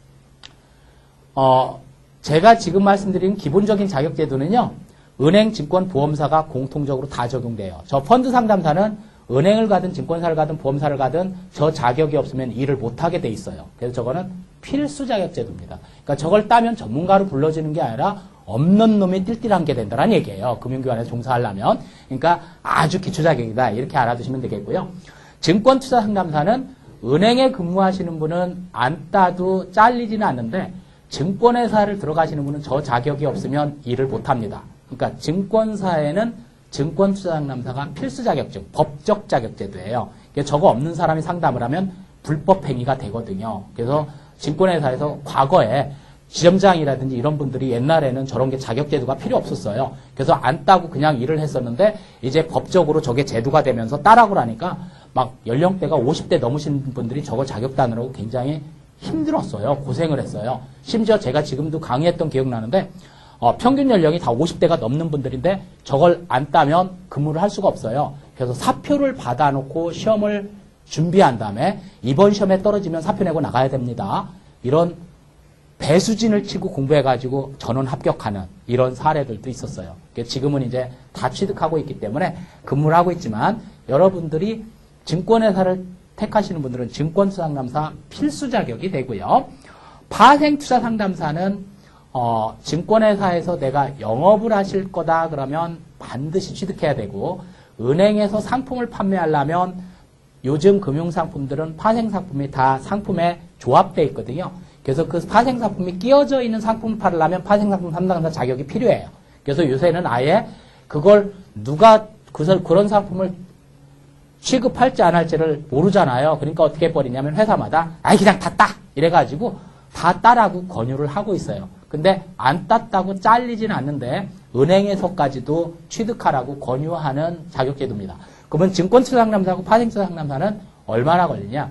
어, 제가 지금 말씀드린 기본적인 자격제도는요. 은행, 증권, 보험사가 공통적으로 다 적용돼요. 저 펀드 상담사는 은행을 가든 증권사를 가든 보험사를 가든 저 자격이 없으면 일을 못하게 돼 있어요. 그래서 저거는 필수 자격제도입니다. 그러니까 저걸 따면 전문가로 불러지는 게 아니라 없는 놈이 띨띨한 게 된다는 얘기예요. 금융기관에서 종사하려면. 그러니까 아주 기초 자격이다. 이렇게 알아두시면 되겠고요. 증권투자 상담사는 은행에 근무하시는 분은 안 따도 잘리지는 않는데 증권회사를 들어가시는 분은 저 자격이 없으면 일을 못합니다. 그러니까 증권사에는 증권투자 상담사가 필수 자격증, 법적 자격제도예요. 저거 없는 사람이 상담을 하면 불법 행위가 되거든요. 그래서 증권회사에서 과거에 지점장이라든지 이런 분들이 옛날에는 저런 게 자격제도가 필요 없었어요. 그래서 안 따고 그냥 일을 했었는데 이제 법적으로 저게 제도가 되면서 따라고 하니까 막 연령대가 오십 대 넘으신 분들이 저거 자격 따느라고 굉장히 힘들었어요. 고생을 했어요. 심지어 제가 지금도 강의했던 기억나는데 어, 평균 연령이 다 오십 대가 넘는 분들인데 저걸 안 따면 근무를 할 수가 없어요. 그래서 사표를 받아놓고 시험을 준비한 다음에 이번 시험에 떨어지면 사표 내고 나가야 됩니다. 이런 배수진을 치고 공부해가지고 전원 합격하는 이런 사례들도 있었어요. 지금은 이제 다 취득하고 있기 때문에 근무를 하고 있지만 여러분들이 증권회사를 택하시는 분들은 증권투자 상담사 필수 자격이 되고요. 파생투자 상담사는 어, 증권회사에서 내가 영업을 하실 거다 그러면 반드시 취득해야 되고 은행에서 상품을 판매하려면 요즘 금융상품들은 파생상품이 다 상품에 조합되어 있거든요. 그래서 그 파생상품이 끼어져 있는 상품을 팔으려면 파생상품 담당자 자격이 필요해요. 그래서 요새는 아예 그걸 누가 그, 그런 상품을 취급할지 안 할지를 모르잖아요. 그러니까 어떻게 해버리냐면 회사마다 아이 그냥 다 따! 이래가지고 다 따라고 권유를 하고 있어요. 근데 안 땄다고 잘리지는 않는데 은행에서까지도 취득하라고 권유하는 자격제도입니다. 그러면 증권투자상담사하고 파생투자상담사는 얼마나 걸리냐?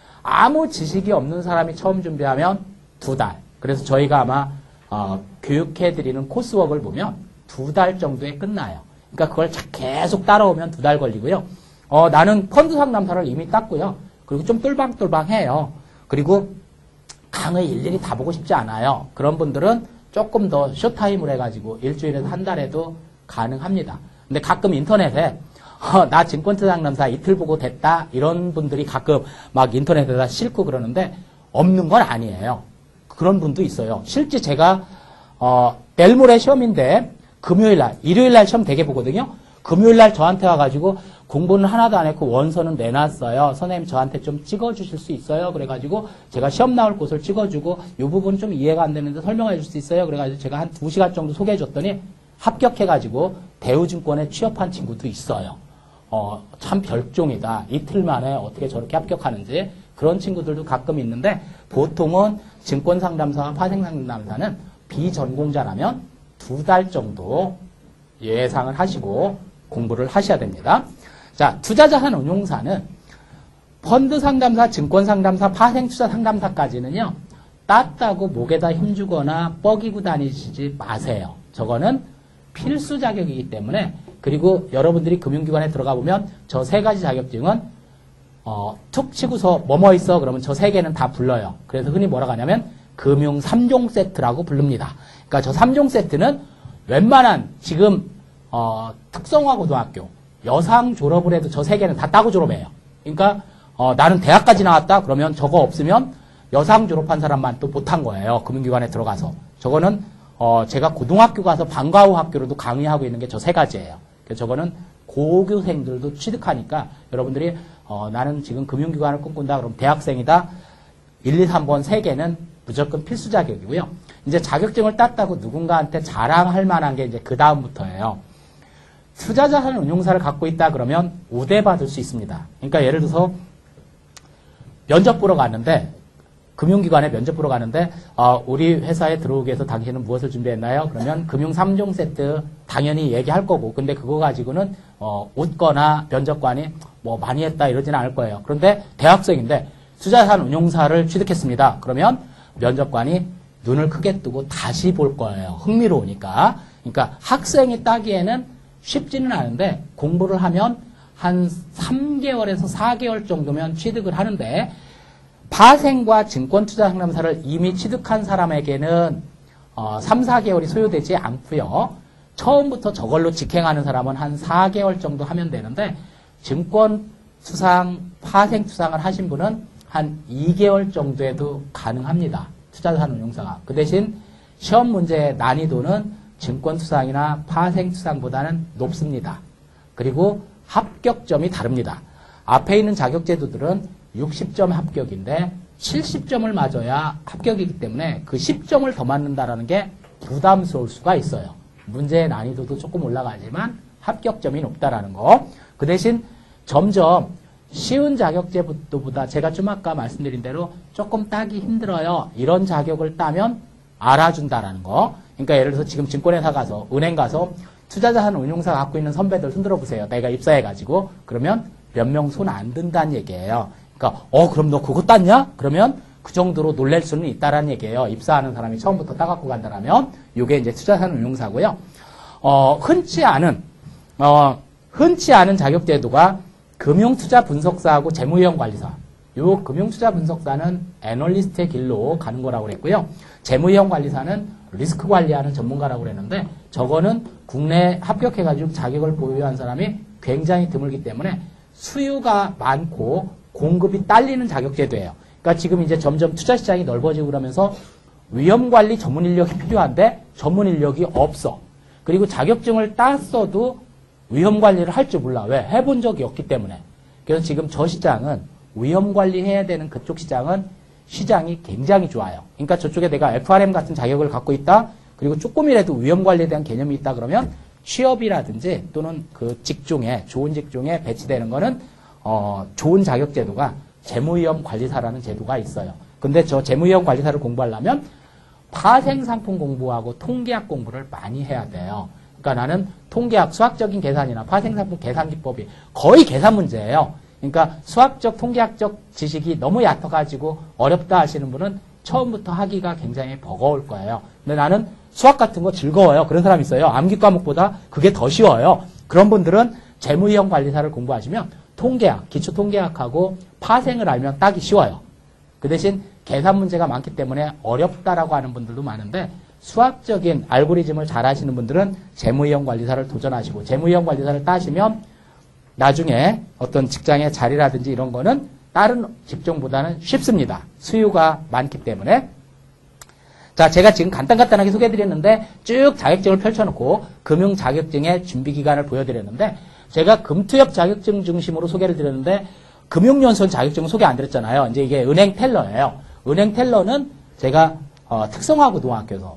아무 지식이 없는 사람이 처음 준비하면 두 달. 그래서 저희가 아마 어, 교육해드리는 코스웍을 보면 두 달 정도에 끝나요. 그러니까 그걸 계속 따라오면 두 달 걸리고요. 어, 나는 펀드 상담사를 이미 땄고요. 그리고 좀 똘방똘방해요. 그리고 강의 일일이 다 보고 싶지 않아요. 그런 분들은 조금 더 쇼타임을 해가지고 일주일에서 한 달에도 가능합니다. 근데 가끔 인터넷에 어, 나 증권투자 상담사 이틀 보고 됐다 이런 분들이 가끔 막 인터넷에다 싣고 그러는데 없는 건 아니에요. 그런 분도 있어요. 실제 제가 어, 내일 모레 시험인데 금요일날, 일요일날 시험 되게 보거든요. 금요일날 저한테 와가지고 공부는 하나도 안 했고 원서는 내놨어요. 선생님 저한테 좀 찍어주실 수 있어요? 그래가지고 제가 시험 나올 곳을 찍어주고 이 부분 좀 이해가 안 되는데 설명해 줄 수 있어요? 그래가지고 제가 한 두 시간 정도 소개해 줬더니 합격해가지고 대우증권에 취업한 친구도 있어요. 어, 참 별종이다. 이틀 만에 어떻게 저렇게 합격하는지 그런 친구들도 가끔 있는데 보통은 증권상담사와 파생상담사는 비전공자라면 두 달 정도 예상을 하시고 공부를 하셔야 됩니다. 자, 투자자산 운용사는 펀드 상담사, 증권 상담사, 파생투자 상담사까지는요. 땄다고 목에다 힘주거나 뻐기고 다니시지 마세요. 저거는 필수 자격이기 때문에 그리고 여러분들이 금융기관에 들어가 보면 저 세 가지 자격증은 어, 툭 치고서 뭐뭐 있어 그러면 저 세 개는 다 불러요. 그래서 흔히 뭐라고 하냐면 금융 삼 종 세트라고 부릅니다. 그러니까 저 삼 종 세트는 웬만한 지금 어, 특성화 고등학교 여상 졸업을 해도 저 세 개는 다 따고 졸업해요. 그러니까 어, 나는 대학까지 나왔다 그러면 저거 없으면 여상 졸업한 사람만 또 못한 거예요. 금융기관에 들어가서. 저거는 어, 제가 고등학교 가서 방과 후 학교로도 강의하고 있는 게 저 세 가지예요. 그래서 저거는 고교생들도 취득하니까 여러분들이 어, 나는 지금 금융기관을 꿈꾼다 그럼 대학생이다 일, 이, 삼 번 세 개는 무조건 필수 자격이고요. 이제 자격증을 땄다고 누군가한테 자랑할 만한 게 이제 그 다음부터예요. 투자자산 운용사를 갖고 있다 그러면 우대받을 수 있습니다. 그러니까 예를 들어서 면접 보러 갔는데 금융기관에 면접 보러 가는데 어, 우리 회사에 들어오기 위해서 당신은 무엇을 준비했나요? 그러면 금융 삼 종 세트 당연히 얘기할 거고 근데 그거 가지고는 어, 웃거나 면접관이 뭐 많이 했다 이러지는 않을 거예요. 그런데 대학생인데 투자자산 운용사를 취득했습니다. 그러면 면접관이 눈을 크게 뜨고 다시 볼 거예요. 흥미로우니까. 그러니까 학생이 따기에는 쉽지는 않은데 공부를 하면 한 삼 개월에서 사 개월 정도면 취득을 하는데 파생과 증권투자상담사를 이미 취득한 사람에게는 어, 삼, 사 개월이 소요되지 않고요. 처음부터 저걸로 직행하는 사람은 한 사 개월 정도 하면 되는데 증권투상, 파생투상을 하신 분은 한 이 개월 정도에도 가능합니다. 투자자산 운용사가. 그 대신 시험 문제의 난이도는 증권투상이나 파생투상보다는 높습니다. 그리고 합격점이 다릅니다. 앞에 있는 자격제도들은 육십 점 합격인데 칠십 점을 맞아야 합격이기 때문에 그 십 점을 더 맞는다는 게 부담스러울 수가 있어요. 문제의 난이도도 조금 올라가지만 합격점이 높다라는 거. 그 대신 점점 쉬운 자격제도보다 제가 좀 아까 말씀드린 대로 조금 따기 힘들어요. 이런 자격을 따면 알아준다라는 거. 그러니까 예를 들어서 지금 증권회사 가서 은행 가서 투자자산 운용사 갖고 있는 선배들 손들어 보세요. 내가 입사해가지고 그러면 몇 명 손 안 든다는 얘기예요. 그러니까 어 그럼 너 그거 땄냐? 그러면 그 정도로 놀랄 수는 있다라는 얘기예요. 입사하는 사람이 처음부터 따갖고 간다라면 이게 이제 투자자산 운용사고요. 어 흔치 않은 어 흔치 않은 자격제도가 금융투자분석사하고 재무위험관리사. 요 금융투자분석사는 애널리스트의 길로 가는 거라고 그랬고요. 재무위험관리사는 리스크 관리하는 전문가라고 그랬는데 저거는 국내에 합격해가지고 자격을 보유한 사람이 굉장히 드물기 때문에 수요가 많고 공급이 딸리는 자격제도예요. 그러니까 지금 이제 점점 투자시장이 넓어지고 그러면서 위험관리 전문 인력이 필요한데 전문 인력이 없어. 그리고 자격증을 땄어도 위험관리를 할 줄 몰라. 왜? 해본 적이 없기 때문에. 그래서 지금 저 시장은 위험관리 해야 되는 그쪽 시장은 시장이 굉장히 좋아요. 그러니까 저쪽에 내가 에프알엠 같은 자격을 갖고 있다. 그리고 조금이라도 위험관리에 대한 개념이 있다 그러면 취업이라든지 또는 그 직종에 좋은 직종에 배치되는 거는 어, 좋은 자격 제도가 재무위험관리사라는 제도가 있어요. 근데 저 재무위험관리사를 공부하려면 파생상품 공부하고 통계학 공부를 많이 해야 돼요. 그러니까 나는 통계학, 수학적인 계산이나 파생상품 계산기법이 거의 계산 문제예요. 그러니까 수학적, 통계학적 지식이 너무 얕아가지고 어렵다 하시는 분은 처음부터 하기가 굉장히 버거울 거예요. 근데 나는 수학 같은 거 즐거워요. 그런 사람 있어요. 암기 과목보다 그게 더 쉬워요. 그런 분들은 재무위험관리사를 공부하시면 통계학, 기초통계학하고 파생을 알면 따기 쉬워요. 그 대신 계산 문제가 많기 때문에 어렵다라고 하는 분들도 많은데 수학적인 알고리즘을 잘 하시는 분들은 재무위험관리사를 도전하시고 재무위험관리사를 따시면 나중에 어떤 직장의 자리라든지 이런 거는 다른 직종보다는 쉽습니다. 수요가 많기 때문에. 자, 제가 지금 간단간단하게 소개해드렸는데 쭉 자격증을 펼쳐놓고 금융 자격증의 준비 기간을 보여드렸는데 제가 금투협 자격증 중심으로 소개를 드렸는데 금융연수원 자격증은 소개 안 드렸잖아요. 이제 이게 은행 텔러예요. 은행 텔러는 제가 어, 특성화고등학교에서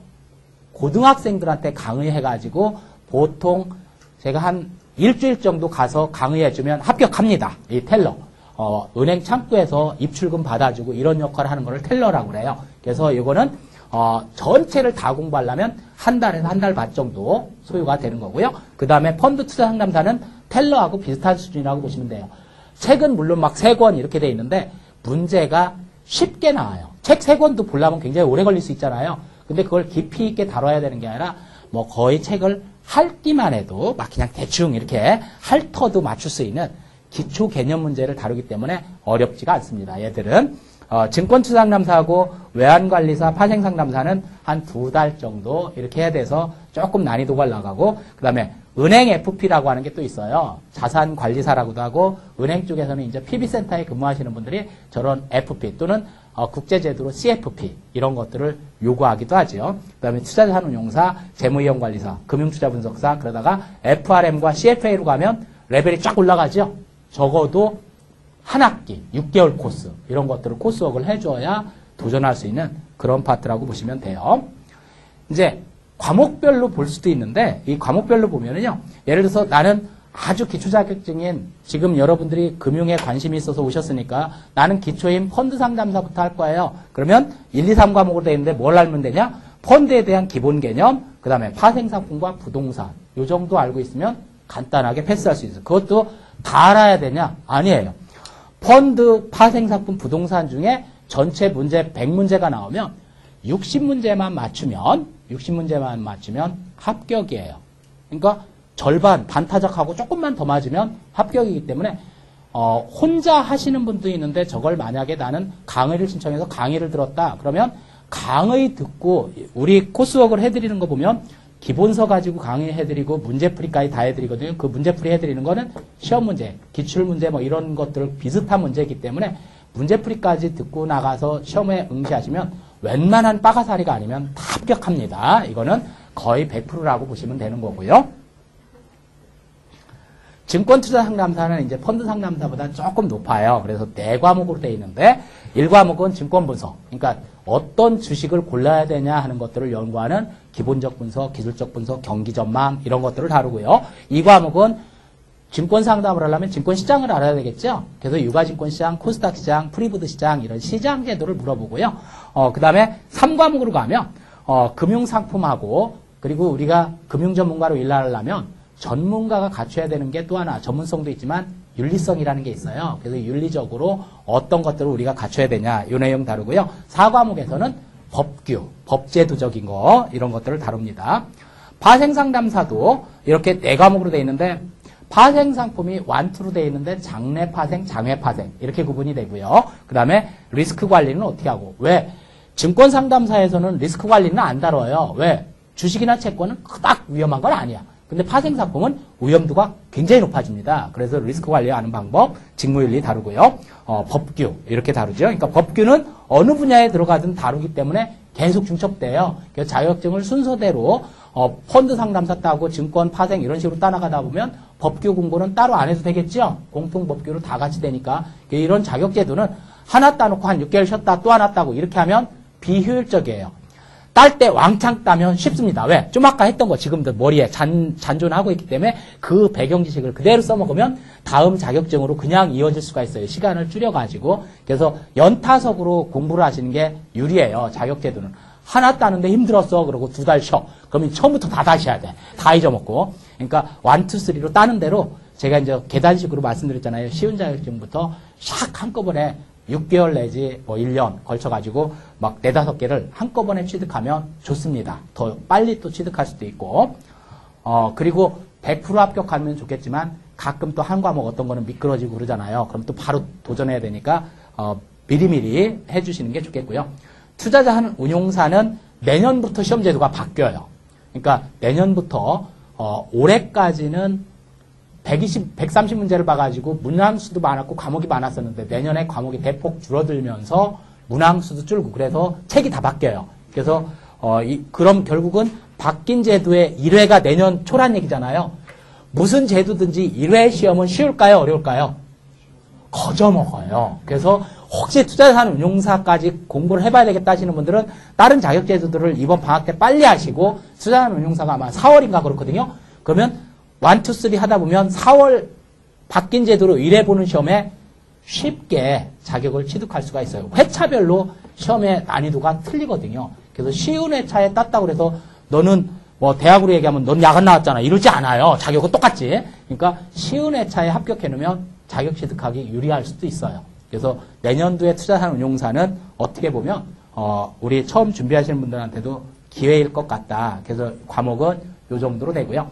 고등학생들한테 강의해가지고 보통 제가 한 일주일 정도 가서 강의해주면 합격합니다. 이 텔러. 어, 은행 창구에서 입출금 받아주고 이런 역할을 하는 거를 텔러라고 그래요. 그래서 이거는 어, 전체를 다 공부하려면 한 달에서 한 달 반 정도 소요가 되는 거고요. 그 다음에 펀드 투자 상담사는 텔러하고 비슷한 수준이라고 보시면 돼요. 책은 물론 막 세 권 이렇게 돼 있는데 문제가 쉽게 나와요. 책 세 권도 보려면 굉장히 오래 걸릴 수 있잖아요. 근데 그걸 깊이 있게 다뤄야 되는 게 아니라 뭐 거의 책을 핥기만 해도 막 그냥 대충 이렇게 핥어도 맞출 수 있는 기초 개념 문제를 다루기 때문에 어렵지가 않습니다. 얘들은 어, 증권투자상담사하고 외환관리사, 파생상담사는 한 두 달 정도 이렇게 해야 돼서 조금 난이도가 올라가고 그 다음에 은행 에프피라고 하는 게 또 있어요. 자산관리사라고도 하고 은행 쪽에서는 이제 피비센터에 근무하시는 분들이 저런 에프피 또는 어, 국제제도로 씨에프피 이런 것들을 요구하기도 하죠. 그 다음에 투자자산운용사, 재무위험관리사, 금융투자분석사 그러다가 에프알엠과 씨에프에이로 가면 레벨이 쫙 올라가죠. 적어도 한 학기, 육 개월 코스 이런 것들을 코스웍을 해줘야 도전할 수 있는 그런 파트라고 보시면 돼요. 이제 과목별로 볼 수도 있는데 이 과목별로 보면은요. 예를 들어서 나는 아주 기초 자격증인 지금 여러분들이 금융에 관심이 있어서 오셨으니까 나는 기초인 펀드 상담사부터 할 거예요. 그러면 일, 이, 삼 과목으로 되어 있는데 뭘 알면 되냐? 펀드에 대한 기본 개념, 그 다음에 파생상품과 부동산 요 정도 알고 있으면 간단하게 패스할 수 있어요. 그것도 다 알아야 되냐? 아니에요. 펀드, 파생상품, 부동산 중에 전체 문제 백 문제가 나오면 육십 문제만 맞추면 육십 문제만 맞추면 합격이에요. 그러니까 절반, 반타작하고 조금만 더 맞으면 합격이기 때문에 어, 혼자 하시는 분도 있는데 저걸 만약에 나는 강의를 신청해서 강의를 들었다. 그러면 강의 듣고 우리 코스웍을 해드리는 거 보면 기본서 가지고 강의해드리고 문제풀이까지 다 해드리거든요. 그 문제풀이 해드리는 거는 시험 문제, 기출문제 뭐 이런 것들 비슷한 문제이기 때문에 문제풀이까지 듣고 나가서 시험에 응시하시면 웬만한 빠가사리가 아니면 다 합격합니다. 이거는 거의 백 퍼센트라고 보시면 되는 거고요. 증권투자 상담사는 이제 펀드 상담사보다 조금 높아요. 그래서 네 과목으로 되어 있는데 일 과목은 증권 분석. 그러니까 어떤 주식을 골라야 되냐 하는 것들을 연구하는 기본적 분석, 기술적 분석, 경기 전망 이런 것들을 다루고요. 이 과목은 증권 상담을 하려면 증권 시장을 알아야 되겠죠. 그래서 유가증권 시장, 코스닥 시장, 프리보드 시장 이런 시장 제도를 물어보고요. 어, 그 다음에 삼 과목으로 가면 어, 금융상품하고 그리고 우리가 금융 전문가로 일하려면 전문가가 갖춰야 되는 게 또 하나 전문성도 있지만 윤리성이라는 게 있어요. 그래서 윤리적으로 어떤 것들을 우리가 갖춰야 되냐 이 내용 다루고요. 사 과목에서는 법규, 법제도적인 거 이런 것들을 다룹니다. 파생상담사도 이렇게 네 과목으로 되어 있는데 파생상품이 완투로 되어 있는데 장래파생, 장외파생 이렇게 구분이 되고요. 그 다음에 리스크 관리는 어떻게 하고 왜? 증권상담사에서는 리스크 관리는 안 다뤄요. 왜? 주식이나 채권은 그닥 위험한 건 아니야. 근데 파생상품은 위험도가 굉장히 높아집니다. 그래서 리스크 관리하는 방법, 직무윤리 다루고요. 어, 법규 이렇게 다루죠. 그러니까 법규는 어느 분야에 들어가든 다루기 때문에 계속 중첩돼요. 그래서 자격증을 순서대로 어, 펀드 상담사 따고 증권 파생 이런 식으로 따라가다 보면 법규 공부는 따로 안 해도 되겠죠. 공통 법규로 다 같이 되니까 이런 자격 제도는 하나 따놓고 한 육 개월 쉬었다 또 하나 따고 이렇게 하면 비효율적이에요. 딸 때 왕창 따면 쉽습니다. 왜? 좀 아까 했던 거 지금도 머리에 잔, 잔존하고 있기 때문에 그 배경 지식을 그대로 써먹으면 다음 자격증으로 그냥 이어질 수가 있어요. 시간을 줄여가지고. 그래서 연타석으로 공부를 하시는 게 유리해요. 자격제도는. 하나 따는데 힘들었어. 그러고 두 달 쉬어. 그러면 처음부터 다 다시 해야 돼. 다 잊어먹고. 그러니까 일, 이, 삼로 따는 대로 제가 이제 계단식으로 말씀드렸잖아요. 쉬운 자격증부터 샥 한꺼번에 육 개월 내지 뭐 일 년 걸쳐가지고 막 네다섯 개를 한꺼번에 취득하면 좋습니다. 더 빨리 또 취득할 수도 있고. 어, 그리고 백 퍼센트 합격하면 좋겠지만 가끔 또 한 과목 어떤 거는 미끄러지고 그러잖아요. 그럼 또 바로 도전해야 되니까, 어, 미리미리 해주시는 게 좋겠고요. 투자자 한 운용사는 내년부터 시험 제도가 바뀌어요. 그러니까 내년부터, 어, 올해까지는 백이십, 백삼십 문제를 봐가지고 문항수도 많았고 과목이 많았었는데 내년에 과목이 대폭 줄어들면서 문항수도 줄고 그래서 책이 다 바뀌어요. 그래서 어, 이, 그럼 결국은 바뀐 제도의 일 회가 내년 초란 얘기잖아요. 무슨 제도든지 일 회 시험은 쉬울까요? 어려울까요? 거저먹어요. 그래서 혹시 투자자산 운용사까지 공부를 해봐야 되겠다 하시는 분들은 다른 자격 제도들을 이번 방학 때 빨리 하시고 투자자산 운용사가 아마 사월인가 그렇거든요. 그러면 일, 이, 삼 하다 보면 사월 바뀐 제도로 일 회 보는 시험에 쉽게 자격을 취득할 수가 있어요. 회차별로 시험의 난이도가 틀리거든요. 그래서 쉬운 회차에 땄다고 해서 너는 뭐 대학으로 얘기하면 넌 야간 나왔잖아 이러지 않아요. 자격은 똑같지. 그러니까 쉬운 회차에 합격해 놓으면 자격 취득하기 유리할 수도 있어요. 그래서 내년도에 투자산 운용사는 어떻게 보면 어 우리 처음 준비하시는 분들한테도 기회일 것 같다. 그래서 과목은 요 정도로 되고요.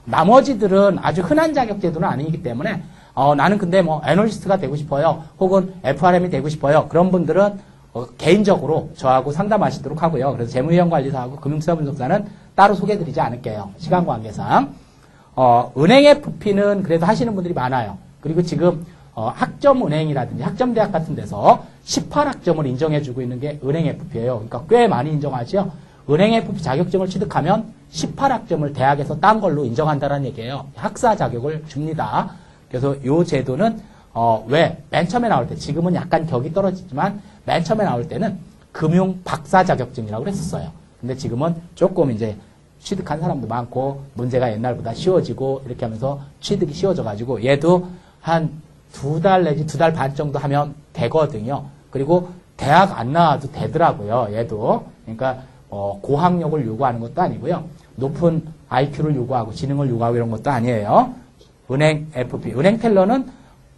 나머지들은 아주 흔한 자격 제도는 아니기 때문에 어, 나는 근데 뭐 애널리스트가 되고 싶어요. 혹은 에프알엠이 되고 싶어요. 그런 분들은 어, 개인적으로 저하고 상담하시도록 하고요. 그래서 재무위원관리사하고 금융투자분석사는 따로 소개해드리지 않을게요. 시간 관계상. 어, 은행 에프피는 그래도 하시는 분들이 많아요. 그리고 지금 어, 학점은행이라든지 학점대학 같은 데서 십팔 학점을 인정해주고 있는 게 은행 에프피예요. 그러니까 꽤 많이 인정하죠. 은행 에프피 자격증을 취득하면 십팔 학점을 대학에서 딴 걸로 인정한다는 얘기예요. 학사 자격을 줍니다. 그래서 이 제도는 어, 왜? 맨 처음에 나올 때 지금은 약간 격이 떨어지지만 맨 처음에 나올 때는 금융 박사 자격증이라고 그랬었어요. 근데 지금은 조금 이제 취득한 사람도 많고 문제가 옛날보다 쉬워지고 이렇게 하면서 취득이 쉬워져가지고 얘도 한 두 달 내지 두 달 반 정도 하면 되거든요. 그리고 대학 안 나와도 되더라고요. 얘도. 그러니까 어, 고학력을 요구하는 것도 아니고요. 높은 아이큐를 요구하고 지능을 요구하고 이런 것도 아니에요. 은행 에프피, 은행 텔러는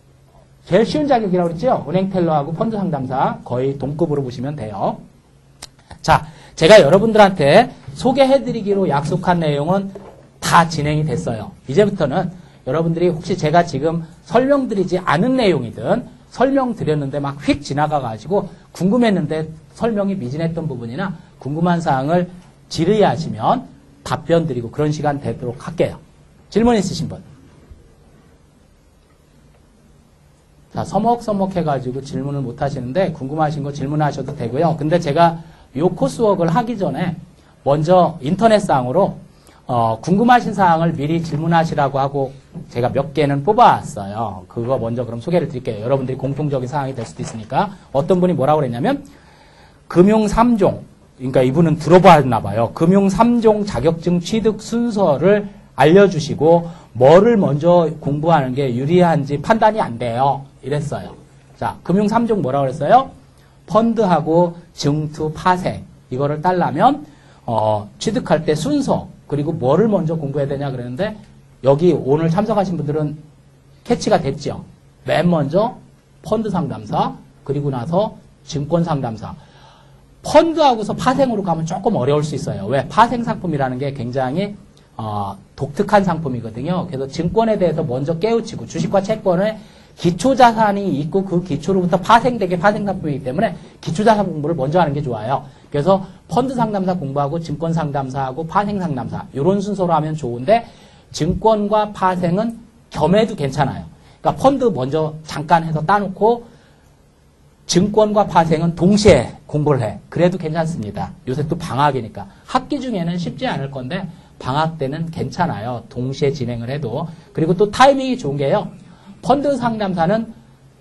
제일 쉬운 자격이라고 그랬죠. 은행 텔러하고 펀드 상담사 거의 동급으로 보시면 돼요. 자, 제가 여러분들한테 소개해드리기로 약속한 내용은 다 진행이 됐어요. 이제부터는 여러분들이 혹시 제가 지금 설명드리지 않은 내용이든 설명드렸는데 막 휙 지나가가지고 궁금했는데 설명이 미진했던 부분이나 궁금한 사항을 질의하시면 답변 드리고 그런 시간 되도록 할게요. 질문 있으신 분? 자, 서먹서먹 해가지고 질문을 못 하시는데 궁금하신 거 질문하셔도 되고요. 근데 제가 요 코스웍을 하기 전에 먼저 인터넷상으로 어, 궁금하신 사항을 미리 질문하시라고 하고 제가 몇 개는 뽑아왔어요. 그거 먼저 그럼 소개를 드릴게요. 여러분들이 공통적인 사항이 될 수도 있으니까. 어떤 분이 뭐라고 그랬냐면 금융 삼 종, 그러니까 이분은 들어봤나 봐요. 금융 삼 종 자격증 취득 순서를 알려주시고 뭐를 먼저 공부하는 게 유리한지 판단이 안 돼요. 이랬어요. 자, 금융 삼 종 뭐라고 그랬어요? 펀드하고 증투, 파생 이거를 따려면 어, 취득할 때 순서 그리고 뭐를 먼저 공부해야 되냐 그랬는데 여기 오늘 참석하신 분들은 캐치가 됐죠. 맨 먼저 펀드 상담사 그리고 나서 증권 상담사. 펀드하고서 파생으로 가면 조금 어려울 수 있어요. 왜? 파생 상품이라는 게 굉장히 어, 독특한 상품이거든요. 그래서 증권에 대해서 먼저 깨우치고 주식과 채권에 기초자산이 있고 그 기초로부터 파생되게 파생 상품이기 때문에 기초자산 공부를 먼저 하는 게 좋아요. 그래서 펀드 상담사 공부하고 증권 상담사하고 파생 상담사 이런 순서로 하면 좋은데 증권과 파생은 겸해도 괜찮아요. 그러니까 펀드 먼저 잠깐 해서 따놓고 증권과 파생은 동시에 공부를 해. 그래도 괜찮습니다. 요새 또 방학이니까. 학기 중에는 쉽지 않을 건데 방학 때는 괜찮아요. 동시에 진행을 해도. 그리고 또 타이밍이 좋은 게요. 펀드 상담사는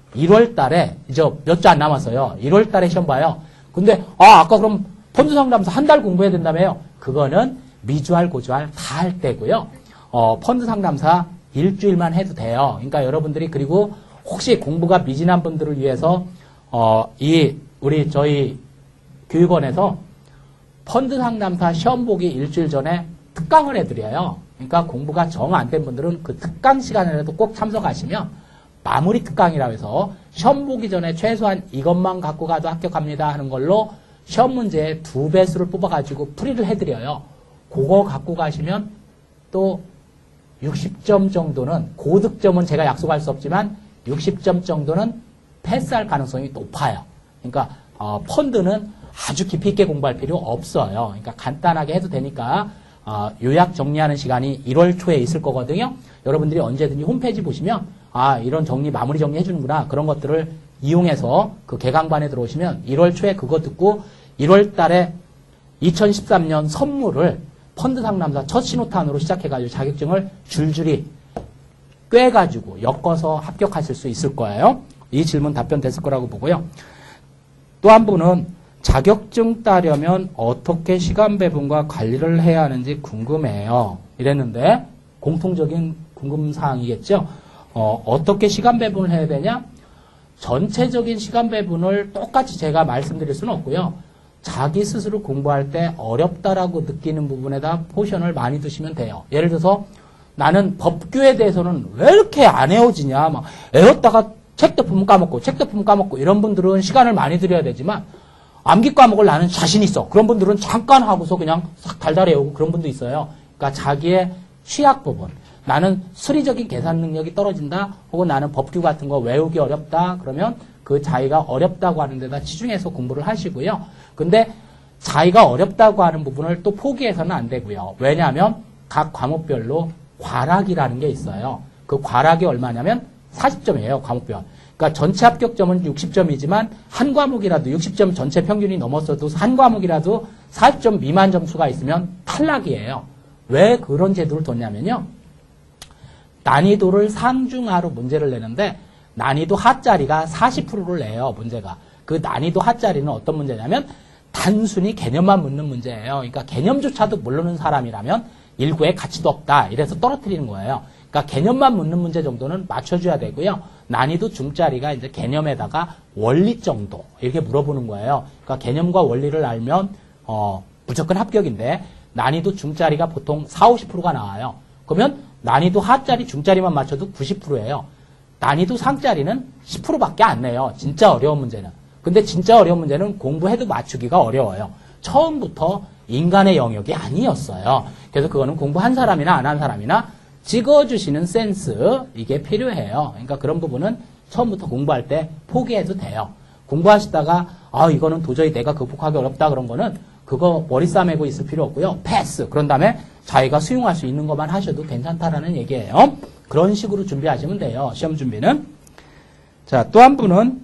일월 달에 이제 몇 주 안 남았어요. 일월 달에 시험 봐요. 근데 아 아까 그럼 펀드 상담사 한 달 공부해야 된다며요. 그거는 미주알 고주알 다 할 때고요. 어, 펀드 상담사 일주일만 해도 돼요. 그러니까 여러분들이 그리고 혹시 공부가 미진한 분들을 위해서 어, 이 우리 저희 교육원에서 펀드 상담사 시험 보기 일주일 전에 특강을 해드려요. 그러니까 공부가 정 안 된 분들은 그 특강 시간에라도 꼭 참석하시면 마무리 특강이라고 해서 시험 보기 전에 최소한 이것만 갖고 가도 합격합니다 하는 걸로 시험 문제의 두 배수를 뽑아가지고 풀이를 해드려요. 그거 갖고 가시면 또 육십 점 정도는, 고득점은 제가 약속할 수 없지만 육십 점 정도는 패스할 가능성이 높아요. 그러니까 어, 펀드는 아주 깊이 있게 공부할 필요 없어요. 그러니까 간단하게 해도 되니까 어, 요약 정리하는 시간이 일월 초에 있을 거거든요. 여러분들이 언제든지 홈페이지 보시면 아 이런 정리 마무리 정리 해주는구나 그런 것들을 이용해서 그 개강반에 들어오시면 일월 초에 그거 듣고 일월 달에 이천십삼 년 선물을 펀드 상담사 첫 신호탄으로 시작해가지고 자격증을 줄줄이 꿰가지고 엮어서 합격하실 수 있을 거예요. 이 질문 답변 됐을 거라고 보고요. 또 한 분은 자격증 따려면 어떻게 시간 배분과 관리를 해야 하는지 궁금해요. 이랬는데 공통적인 궁금사항이겠죠. 어, 어떻게 시간 배분을 해야 되냐? 전체적인 시간 배분을 똑같이 제가 말씀드릴 수는 없고요. 자기 스스로 공부할 때 어렵다라고 느끼는 부분에다 포션을 많이 두시면 돼요. 예를 들어서 나는 법규에 대해서는 왜 이렇게 안 외워지냐, 막 외웠다가 책도 보면 까먹고 책도 보면 까먹고 이런 분들은 시간을 많이 들여야 되지만 암기 과목을 나는 자신 있어. 그런 분들은 잠깐 하고서 그냥 싹 달달 외우고 그런 분도 있어요. 그러니까 자기의 취약 부분. 나는 수리적인 계산 능력이 떨어진다. 혹은 나는 법규 같은 거 외우기 어렵다. 그러면 그 자기가 어렵다고 하는 데다 치중해서 공부를 하시고요. 근데 자기가 어렵다고 하는 부분을 또 포기해서는 안 되고요. 왜냐하면 각 과목별로 과락이라는 게 있어요. 그 과락이 얼마냐면 사십 점이에요. 과목별. 그러니까 전체 합격점은 육십 점이지만 한 과목이라도 육십 점 전체 평균이 넘었어도 한 과목이라도 사십 점 미만 점수가 있으면 탈락이에요. 왜 그런 제도를 뒀냐면요. 난이도를 상중하로 문제를 내는데 난이도 하짜리가 사십 퍼센트를 내요. 문제가. 그 난이도 하짜리는 어떤 문제냐면 단순히 개념만 묻는 문제예요. 그러니까 개념조차도 모르는 사람이라면 일구의 가치도 없다. 이래서 떨어뜨리는 거예요. 그러니까 개념만 묻는 문제 정도는 맞춰줘야 되고요. 난이도 중짜리가 이제 개념에다가 원리 정도 이렇게 물어보는 거예요. 그러니까 개념과 원리를 알면 어, 무조건 합격인데 난이도 중짜리가 보통 사십, 오십 퍼센트가 나와요. 그러면 난이도 하짜리 중짜리만 맞춰도 구십 퍼센트예요. 난이도 상짜리는 십 퍼센트밖에 안 내요. 진짜 어려운 문제는. 근데 진짜 어려운 문제는 공부해도 맞추기가 어려워요. 처음부터 인간의 영역이 아니었어요. 그래서 그거는 공부한 사람이나 안 한 사람이나 찍어주시는 센스 이게 필요해요. 그러니까 그런 부분은 처음부터 공부할 때 포기해도 돼요. 공부하시다가 아 이거는 도저히 내가 극복하기 어렵다 그런 거는 그거 머리 싸매고 있을 필요 없고요. 패스. 그런 다음에 자기가 수용할 수 있는 것만 하셔도 괜찮다라는 얘기예요. 그런 식으로 준비하시면 돼요. 시험 준비는. 자, 또 한 분은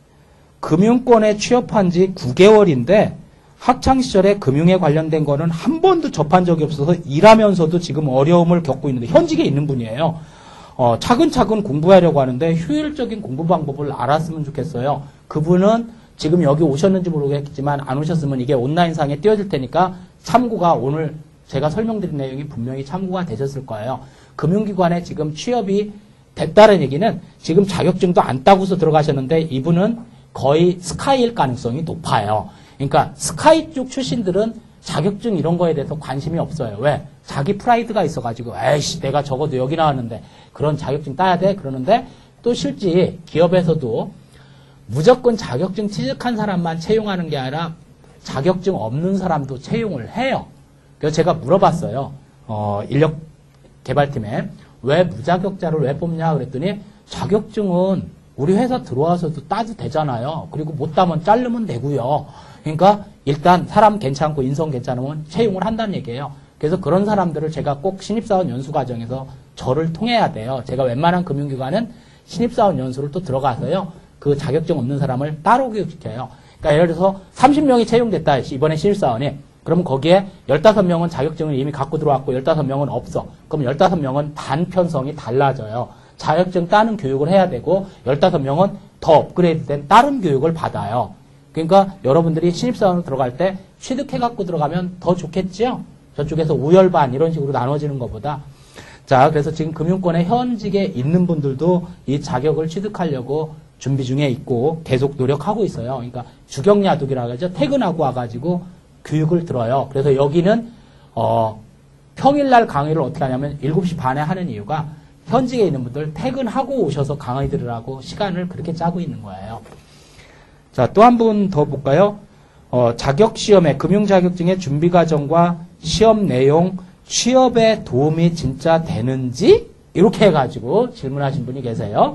금융권에 취업한 지 구 개월인데 학창시절에 금융에 관련된 거는 한 번도 접한 적이 없어서 일하면서도 지금 어려움을 겪고 있는데 현직에 있는 분이에요. 어, 차근차근 공부하려고 하는데 효율적인 공부 방법을 알았으면 좋겠어요. 그분은 지금 여기 오셨는지 모르겠지만 안 오셨으면 이게 온라인상에 띄워질 테니까 참고가 오늘 제가 설명드린 내용이 분명히 참고가 되셨을 거예요. 금융기관에 지금 취업이 됐다는 얘기는 지금 자격증도 안 따고서 들어가셨는데 이분은 거의 스카이일 가능성이 높아요. 그러니까 스카이 쪽 출신들은 자격증 이런 거에 대해서 관심이 없어요. 왜? 자기 프라이드가 있어가지고 에이씨 내가 적어도 여기 나왔는데 그런 자격증 따야 돼? 그러는데 또 실제 기업에서도 무조건 자격증 취득한 사람만 채용하는 게 아니라 자격증 없는 사람도 채용을 해요. 그래서 제가 물어봤어요. 어, 인력 개발팀에 왜 무자격자를 왜 뽑냐 그랬더니 자격증은 우리 회사 들어와서도 따도 되잖아요. 그리고 못 따면 자르면 되고요. 그러니까 일단 사람 괜찮고 인성 괜찮으면 채용을 한다는 얘기예요. 그래서 그런 사람들을 제가 꼭 신입사원 연수 과정에서 저를 통해야 돼요. 제가 웬만한 금융기관은 신입사원 연수를 또 들어가서요. 그 자격증 없는 사람을 따로 교육시켜요. 그러니까 예를 들어서 삼십 명이 채용됐다. 이번에 신입사원이. 그러면 거기에 십오 명은 자격증을 이미 갖고 들어왔고 십오 명은 없어. 그럼 십오 명은 반 편성이 달라져요. 자격증 따는 교육을 해야 되고 열다섯 명은 더 업그레이드된 다른 교육을 받아요. 그러니까 여러분들이 신입사원으로 들어갈 때 취득해갖고 들어가면 더 좋겠지요? 저쪽에서 우열반 이런 식으로 나눠지는 것보다. 자, 그래서 지금 금융권에 현직에 있는 분들도 이 자격을 취득하려고 준비 중에 있고 계속 노력하고 있어요. 그러니까 주경야독이라고 하죠. 퇴근하고 와가지고 교육을 들어요. 그래서 여기는 어, 평일날 강의를 어떻게 하냐면 일곱 시 반에 하는 이유가 현직에 있는 분들 퇴근하고 오셔서 강의 들으라고 시간을 그렇게 짜고 있는 거예요. 자, 또 한 분 더 볼까요? 어, 자격시험의 금융자격증의 준비과정과 시험 내용, 취업에 도움이 진짜 되는지? 이렇게 해가지고 질문하신 분이 계세요.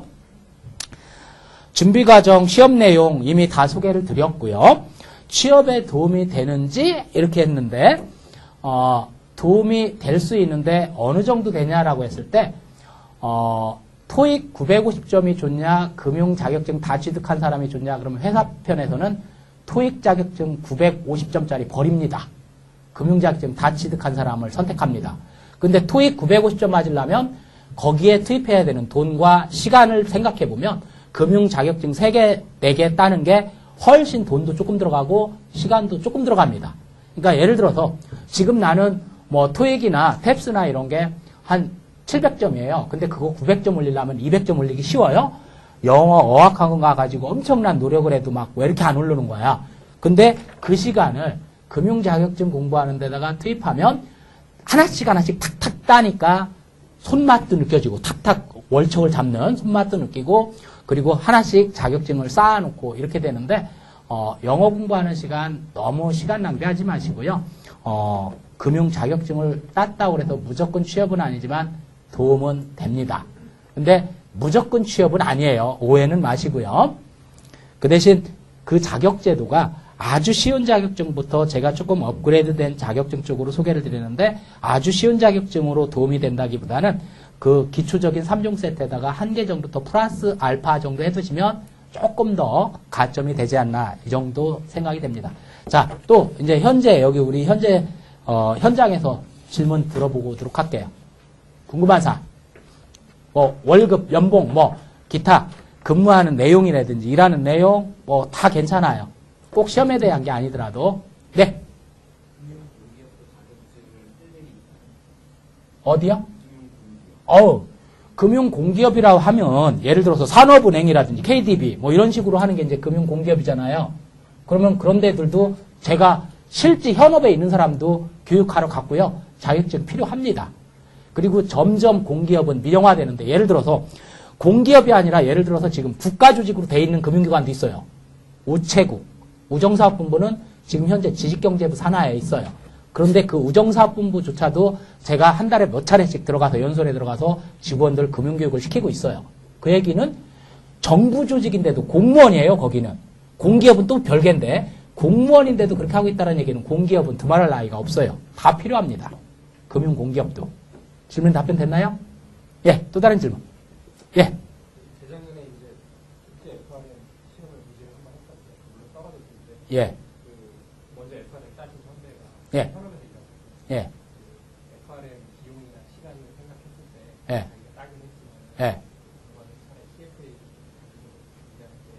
준비과정, 시험 내용 이미 다 소개를 드렸고요. 취업에 도움이 되는지? 이렇게 했는데 어, 도움이 될 수 있는데 어느 정도 되냐라고 했을 때 어, 토익 구백오십 점이 좋냐, 금융 자격증 다 취득한 사람이 좋냐, 그러면 회사 편에서는 토익 자격증 구백오십 점짜리 버립니다. 금융 자격증 다 취득한 사람을 선택합니다. 근데 토익 구백오십 점 맞으려면 거기에 투입해야 되는 돈과 시간을 생각해 보면 금융 자격증 세 개, 네 개 따는 게 훨씬 돈도 조금 들어가고 시간도 조금 들어갑니다. 그러니까 예를 들어서 지금 나는 뭐 토익이나 탭스나 이런 게 한 칠백 점이에요. 근데 그거 구백 점 올리려면 이백 점 올리기 쉬워요? 영어 어학학원 가가지고 엄청난 노력을 해도 막 왜 이렇게 안 오르는 거야? 근데 그 시간을 금융 자격증 공부하는 데다가 투입하면 하나씩 하나씩 탁탁 따니까 손맛도 느껴지고 탁탁 월척을 잡는 손맛도 느끼고 그리고 하나씩 자격증을 쌓아놓고 이렇게 되는데 어, 영어 공부하는 시간 너무 시간 낭비하지 마시고요. 어, 금융 자격증을 땄다고 해서 무조건 취업은 아니지만 도움은 됩니다. 근데 무조건 취업은 아니에요. 오해는 마시고요. 그 대신 그 자격 제도가 아주 쉬운 자격증부터 제가 조금 업그레이드된 자격증 쪽으로 소개를 드리는데 아주 쉬운 자격증으로 도움이 된다기보다는 그 기초적인 삼 종 세트에다가 한 개 정도 더 플러스 알파 정도 해두시면 조금 더 가점이 되지 않나 이 정도 생각이 됩니다. 자, 또 이제 현재 여기 우리 현재 어, 현장에서 질문 들어보도록 할게요. 궁금한 사항, 뭐 월급, 연봉, 뭐 기타 근무하는 내용이라든지 일하는 내용 뭐 다 괜찮아요. 꼭 시험에 대한 게 아니더라도. 네. 어디요? 어우, 금융공기업이라고 하면 예를 들어서 산업은행이라든지 케이디비 뭐 이런 식으로 하는 게 이제 금융공기업이잖아요. 그러면 그런 데들도 제가 실제 현업에 있는 사람도 교육하러 갔고요. 자격증 필요합니다. 그리고 점점 공기업은 민영화되는데 예를 들어서 공기업이 아니라 예를 들어서 지금 국가조직으로 돼 있는 금융기관도 있어요. 우체국, 우정사업본부는 지금 현재 지식경제부 산하에 있어요. 그런데 그 우정사업본부조차도 제가 한 달에 몇 차례씩 들어가서 연설에 들어가서 직원들 금융교육을 시키고 있어요. 그 얘기는 정부 조직인데도 공무원이에요. 거기는. 공기업은 또 별개인데 공무원인데도 그렇게 하고 있다는 얘기는 공기업은 두말할 나위가 없어요. 다 필요합니다. 금융공기업도. 질문 답변 됐나요? 예, 또 다른 질문. 예. 재작년에 이제 국제 에프알엠 시험을 문제를 한번 했었어요. 물론 떨어졌을 때. 예. 그 먼저 에프알엠 따신 선배가 예. 현업에서 있었어요. 예. 에프알엠 비용이나 시간을 생각했을 때 예. 자기가 따긴 했지만 예. 그거는 차라리 씨에프에이 준비하는 게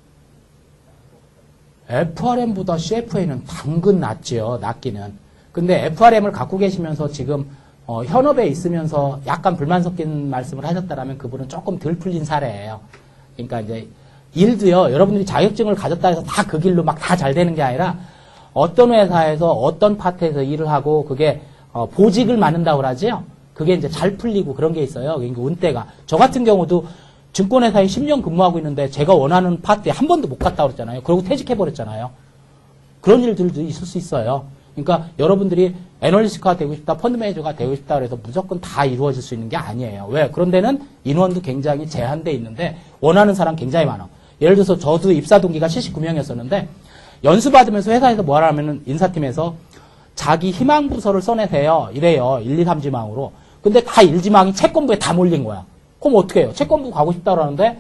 나은 것 같다. 에프알엠보다 씨에프에이는 당근 낫지요. 낫기는. 근데 에프알엠을 갖고 계시면서 지금 어, 현업에 있으면서 약간 불만 섞인 말씀을 하셨다라면 그분은 조금 덜 풀린 사례예요. 그러니까 이제 일도요. 여러분들이 자격증을 가졌다 해서 다 그 길로 막 다 잘 되는 게 아니라 어떤 회사에서 어떤 파트에서 일을 하고 그게 어, 보직을 맞는다고 그러지요. 그게 이제 잘 풀리고 그런 게 있어요. 그러니까 운때가. 저 같은 경우도 증권회사에 십 년 근무하고 있는데 제가 원하는 파트에 한 번도 못 갔다 그랬잖아요. 그러고 퇴직해버렸잖아요. 그런 일들도 있을 수 있어요. 그러니까 여러분들이 애널리스트가 되고 싶다, 펀드 매니저가 되고 싶다 그래서 무조건 다 이루어질 수 있는 게 아니에요. 왜? 그런 데는 인원도 굉장히 제한돼 있는데 원하는 사람 굉장히 많아. 예를 들어서 저도 입사 동기가 칠십구 명이었었는데 연수 받으면서 회사에서 뭐 하라면 인사팀에서 자기 희망 부서를 써내세요. 이래요. 일, 이, 삼 지망으로. 근데 다 일 지망이 채권부에 다 몰린 거야. 그럼 어떻게 해요? 채권부 가고 싶다 그러는데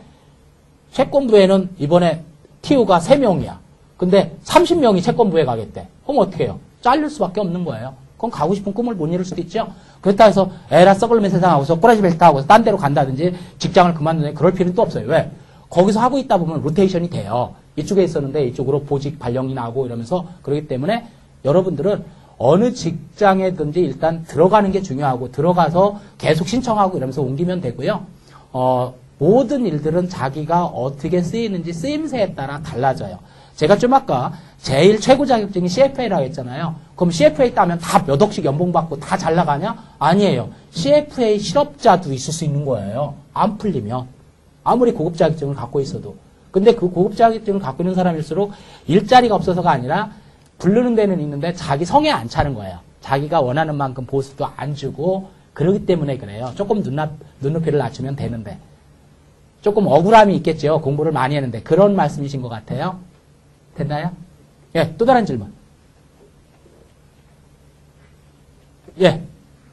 채권부에는 이번에 티오가 세 명이야. 근데 삼십 명이 채권부에 가겠대. 그럼 어떻게 해요? 잘릴 수밖에 없는 거예요. 그건 가고 싶은 꿈을 못 이룰 수도 있죠. 그렇다 해서 에라 썩을맨 세상하고서 꼬라지 벨트 하고서 딴 데로 간다든지 직장을 그만두는 그럴 필요는 또 없어요. 왜? 거기서 하고 있다 보면 로테이션이 돼요. 이쪽에 있었는데 이쪽으로 보직 발령이 나고 이러면서 그렇기 때문에 여러분들은 어느 직장에든지 일단 들어가는 게 중요하고 들어가서 계속 신청하고 이러면서 옮기면 되고요. 어, 모든 일들은 자기가 어떻게 쓰이는지 쓰임새에 따라 달라져요. 제가 좀 아까 제일 최고 자격증이 씨에프에이라고 했잖아요. 그럼 씨에프에이 따면 다 몇 억씩 연봉 받고 다 잘 나가냐? 아니에요. 씨에프에이 실업자도 있을 수 있는 거예요. 안 풀리면. 아무리 고급 자격증을 갖고 있어도. 근데 그 고급 자격증을 갖고 있는 사람일수록 일자리가 없어서가 아니라 부르는 데는 있는데 자기 성에 안 차는 거예요. 자기가 원하는 만큼 보수도 안 주고 그러기 때문에 그래요. 조금 눈앞, 눈높이를 낮추면 되는데. 조금 억울함이 있겠죠. 공부를 많이 했는데. 그런 말씀이신 것 같아요. 됐나요? 예, 또 다른 질문. 예.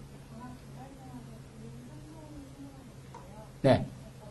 네.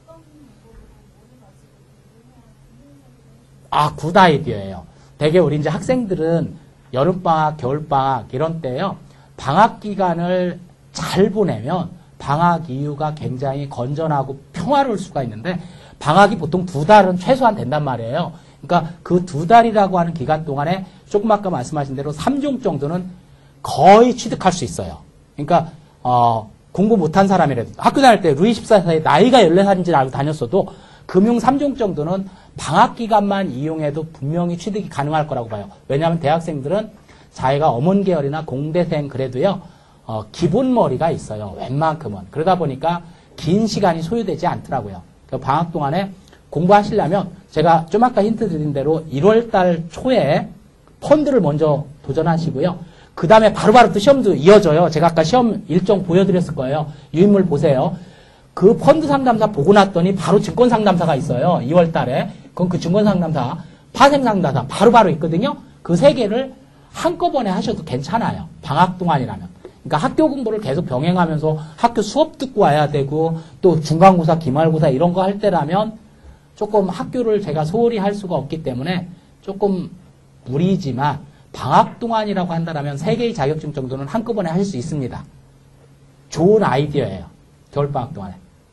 아, 굿 아이디어예요. 대개 우리 이제 학생들은 여름방학, 겨울방학 이런 때요. 방학 기간을 잘 보내면 방학 이후가 굉장히 건전하고 평화로울 수가 있는데 방학이 보통 두 달은 최소한 된단 말이에요. 그러니까 그 두 달이라고 하는 기간 동안에 조금 아까 말씀하신 대로 삼 종 정도는 거의 취득할 수 있어요. 그러니까 어, 공부 못한 사람이라도 학교 다닐 때 루이 십사 세의 나이가 열네 살인지 알고 다녔어도 금융 삼 종 정도는 방학 기간만 이용해도 분명히 취득이 가능할 거라고 봐요. 왜냐하면 대학생들은 자기가 어문 계열이나 공대생 그래도요. 어, 기본 머리가 있어요. 웬만큼은. 그러다 보니까 긴 시간이 소요되지 않더라고요. 방학 동안에 공부하시려면 제가 좀 아까 힌트 드린 대로 일월 달 초에 펀드를 먼저 도전하시고요. 그 다음에 바로바로 또 시험도 이어져요. 제가 아까 시험 일정 보여드렸을 거예요. 유인물 보세요. 그 펀드 상담사 보고 났더니 바로 증권 상담사가 있어요. 이월 달에. 그럼 그 증권 상담사, 파생 상담사 바로바로 있거든요. 그 세 개를 한꺼번에 하셔도 괜찮아요. 방학 동안이라면. 그러니까 학교 공부를 계속 병행하면서 학교 수업 듣고 와야 되고 또 중간고사, 기말고사 이런 거 할 때라면 조금 학교를 제가 소홀히 할 수가 없기 때문에 조금 무리지만 방학 동안이라고 한다면 세 개의 자격증 정도는 한꺼번에 할 수 있습니다. 좋은 아이디어예요. 겨울방학 동안에.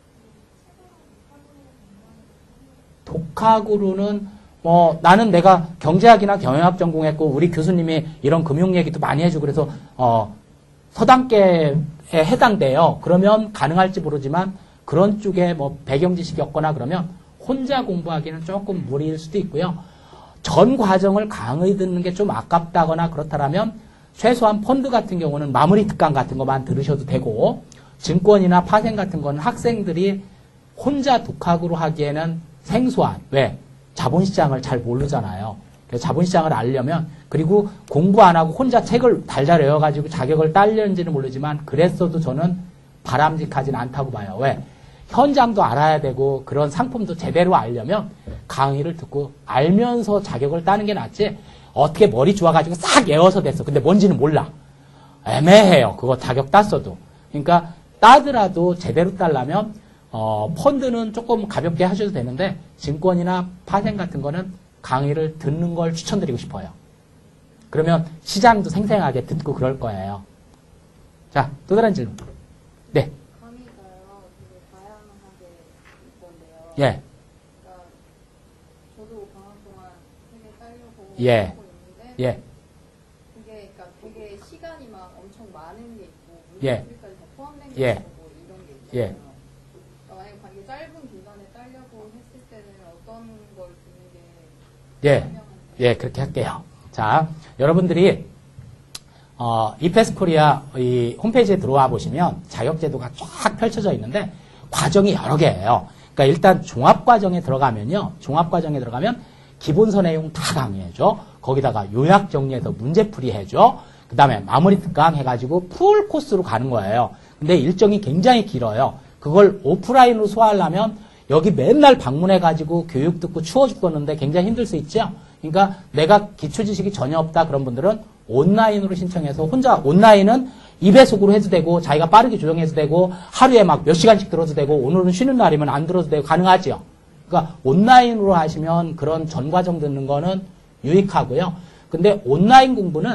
독학으로는 뭐 나는 내가 경제학이나 경영학 전공했고 우리 교수님이 이런 금융 얘기도 많이 해주고 그래서 어 서당계에 해당돼요. 그러면 가능할지 모르지만 그런 쪽에 뭐 배경 지식이 없거나 그러면 혼자 공부하기는 조금 무리일 수도 있고요. 전 과정을 강의 듣는 게 좀 아깝다거나 그렇다면 최소한 펀드 같은 경우는 마무리 특강 같은 것만 들으셔도 되고 증권이나 파생 같은 거는 학생들이 혼자 독학으로 하기에는 생소한 왜? 자본시장을 잘 모르잖아요. 그래서 자본시장을 알려면 그리고 공부 안 하고 혼자 책을 달달 외워가지고 자격을 따려는지는 모르지만 그랬어도 저는 바람직하진 않다고 봐요. 왜? 현장도 알아야 되고 그런 상품도 제대로 알려면 강의를 듣고 알면서 자격을 따는 게 낫지 어떻게 머리 좋아가지고 싹 외워서 됐어. 근데 뭔지는 몰라. 애매해요. 그거 자격 땄어도. 그러니까 따더라도 제대로 따려면 어, 펀드는 조금 가볍게 하셔도 되는데 증권이나 파생 같은 거는 강의를 듣는 걸 추천드리고 싶어요. 그러면 시장도 생생하게 듣고 그럴 거예요. 자, 또 다른 질문. 네. 강의가요, 되게 다양하게 있던데요. 예. 그러니까 저도 방학 동안 되게 따려고 예. 하고 있는데 예. 그게 그러니까 되게 시간이 막 엄청 많은 게 있고 예. 물리까지 다 포함된 게 예. 있고 뭐 이런 게 있잖아요. 예. 그러니까 만약에 이게 짧은 기간에 따려고 했을 때는 어떤 걸 듣는 게 예. 현명한지. 예, 그렇게 할게요. 자, 여러분들이 어, 이패스코리아 이 홈페이지에 들어와 보시면 자격제도가 쫙 펼쳐져 있는데 과정이 여러 개예요. 그러니까 일단 종합과정에 들어가면요. 종합과정에 들어가면 기본서 내용 다 강의해줘. 거기다가 요약 정리해서 문제풀이 해줘. 그 다음에 마무리 특강 해가지고 풀 코스로 가는 거예요. 근데 일정이 굉장히 길어요. 그걸 오프라인으로 소화하려면 여기 맨날 방문해가지고 교육 듣고 추워 죽겠는데 굉장히 힘들 수 있죠. 그러니까 내가 기초 지식이 전혀 없다 그런 분들은 온라인으로 신청해서 혼자 온라인은 이 배속으로 해도 되고 자기가 빠르게 조정해도 되고 하루에 막 몇 시간씩 들어도 되고 오늘은 쉬는 날이면 안 들어도 되고 가능하죠. 그러니까 온라인으로 하시면 그런 전 과정 듣는 거는 유익하고요. 근데 온라인 공부는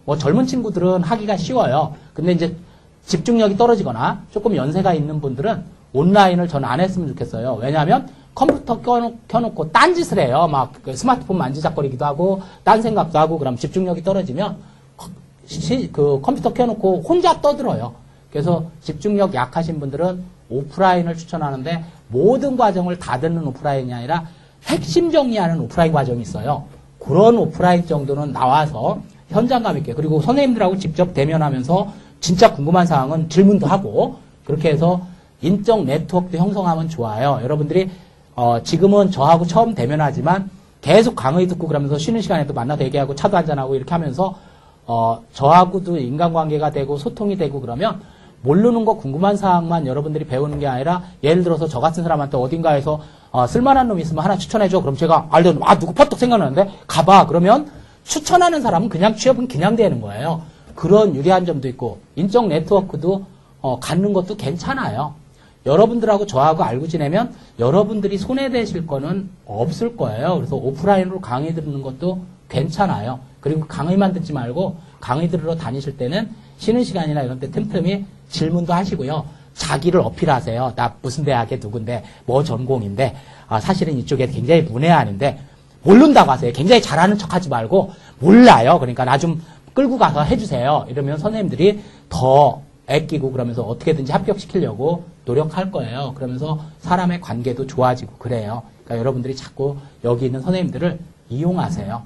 뭐 젊은 친구들은 하기가 쉬워요. 근데 이제 집중력이 떨어지거나 조금 연세가 있는 분들은 온라인을 전 안 했으면 좋겠어요. 왜냐하면 컴퓨터 켜놓, 켜놓고 딴짓을 해요. 막 스마트폰 만지작거리기도 하고 딴 생각도 하고 그럼 집중력이 떨어지면 시, 그 컴퓨터 켜놓고 혼자 떠들어요. 그래서 집중력 약하신 분들은 오프라인을 추천하는데 모든 과정을 다 듣는 오프라인이 아니라 핵심 정리하는 오프라인 과정이 있어요. 그런 오프라인 정도는 나와서 현장감 있게 그리고 선생님들하고 직접 대면하면서 진짜 궁금한 사항은 질문도 하고 그렇게 해서 인적 네트워크도 형성하면 좋아요. 여러분들이 어, 지금은 저하고 처음 대면하지만 계속 강의 듣고 그러면서 쉬는 시간에도 만나서 얘기하고 차도 한잔하고 이렇게 하면서 어, 저하고도 인간관계가 되고 소통이 되고 그러면 모르는 거 궁금한 사항만 여러분들이 배우는 게 아니라 예를 들어서 저 같은 사람한테 어딘가에서 어, 쓸만한 놈이 있으면 하나 추천해줘. 그럼 제가 알던 아 누구 퍼뜩 생각나는데 가봐. 그러면 추천하는 사람은 그냥 취업은 그냥 되는 거예요. 그런 유리한 점도 있고 인적 네트워크도 어, 갖는 것도 괜찮아요. 여러분들하고 저하고 알고 지내면 여러분들이 손해되실 거는 없을 거예요. 그래서 오프라인으로 강의 듣는 것도 괜찮아요. 그리고 강의만 듣지 말고 강의 들으러 다니실 때는 쉬는 시간이나 이런 때 틈틈이 질문도 하시고요. 자기를 어필하세요. 나 무슨 대학에 누군데 뭐 전공인데 아, 사실은 이쪽에 굉장히 문외한인데 모른다고 하세요. 굉장히 잘하는 척하지 말고 몰라요. 그러니까 나 좀 끌고 가서 해주세요. 이러면 선생님들이 더 애끼고 그러면서 어떻게든지 합격시키려고 노력할 거예요. 그러면서 사람의 관계도 좋아지고 그래요. 그러니까 여러분들이 자꾸 여기 있는 선생님들을 이용하세요.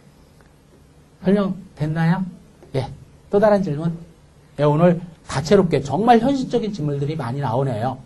설명 됐나요? 예. 또 다른 질문? 예, 오늘 다채롭게 정말 현실적인 질문들이 많이 나오네요.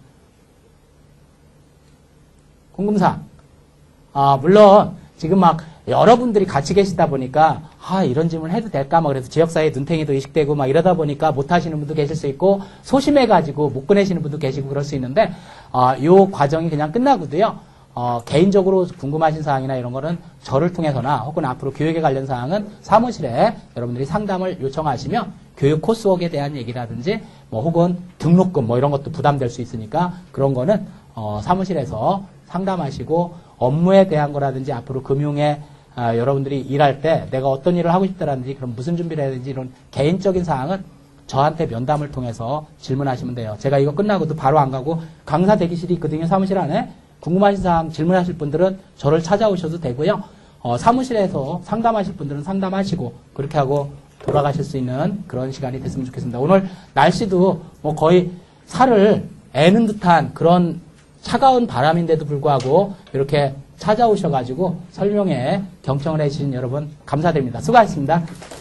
궁금사항. 아, 물론 지금 막 여러분들이 같이 계시다 보니까 아 이런 질문 해도 될까 막 그래서 지역사회 눈탱이도 의식되고 막 이러다 보니까 못 하시는 분도 계실 수 있고 소심해가지고 못 꺼내시는 분도 계시고 그럴 수 있는데 아, 요 과정이 그냥 끝나고도요 어, 개인적으로 궁금하신 사항이나 이런 거는 저를 통해서나 혹은 앞으로 교육에 관련 사항은 사무실에 여러분들이 상담을 요청하시면 교육 코스웍에 대한 얘기라든지 뭐 혹은 등록금 뭐 이런 것도 부담될 수 있으니까 그런 거는 어, 사무실에서 상담하시고 업무에 대한 거라든지 앞으로 금융에 아, 여러분들이 일할 때 내가 어떤 일을 하고 싶다라든지 그럼 무슨 준비를 해야 되는지 이런 개인적인 사항은 저한테 면담을 통해서 질문하시면 돼요. 제가 이거 끝나고도 바로 안 가고 강사 대기실이 있거든요. 사무실 안에. 궁금하신 사항 질문하실 분들은 저를 찾아오셔도 되고요. 어, 사무실에서 상담하실 분들은 상담하시고 그렇게 하고 돌아가실 수 있는 그런 시간이 됐으면 좋겠습니다. 오늘 날씨도 뭐 거의 살을 애는 듯한 그런 차가운 바람인데도 불구하고 이렇게 찾아오셔가지고 설명에 경청을 해주신 여러분 감사드립니다. 수고하셨습니다.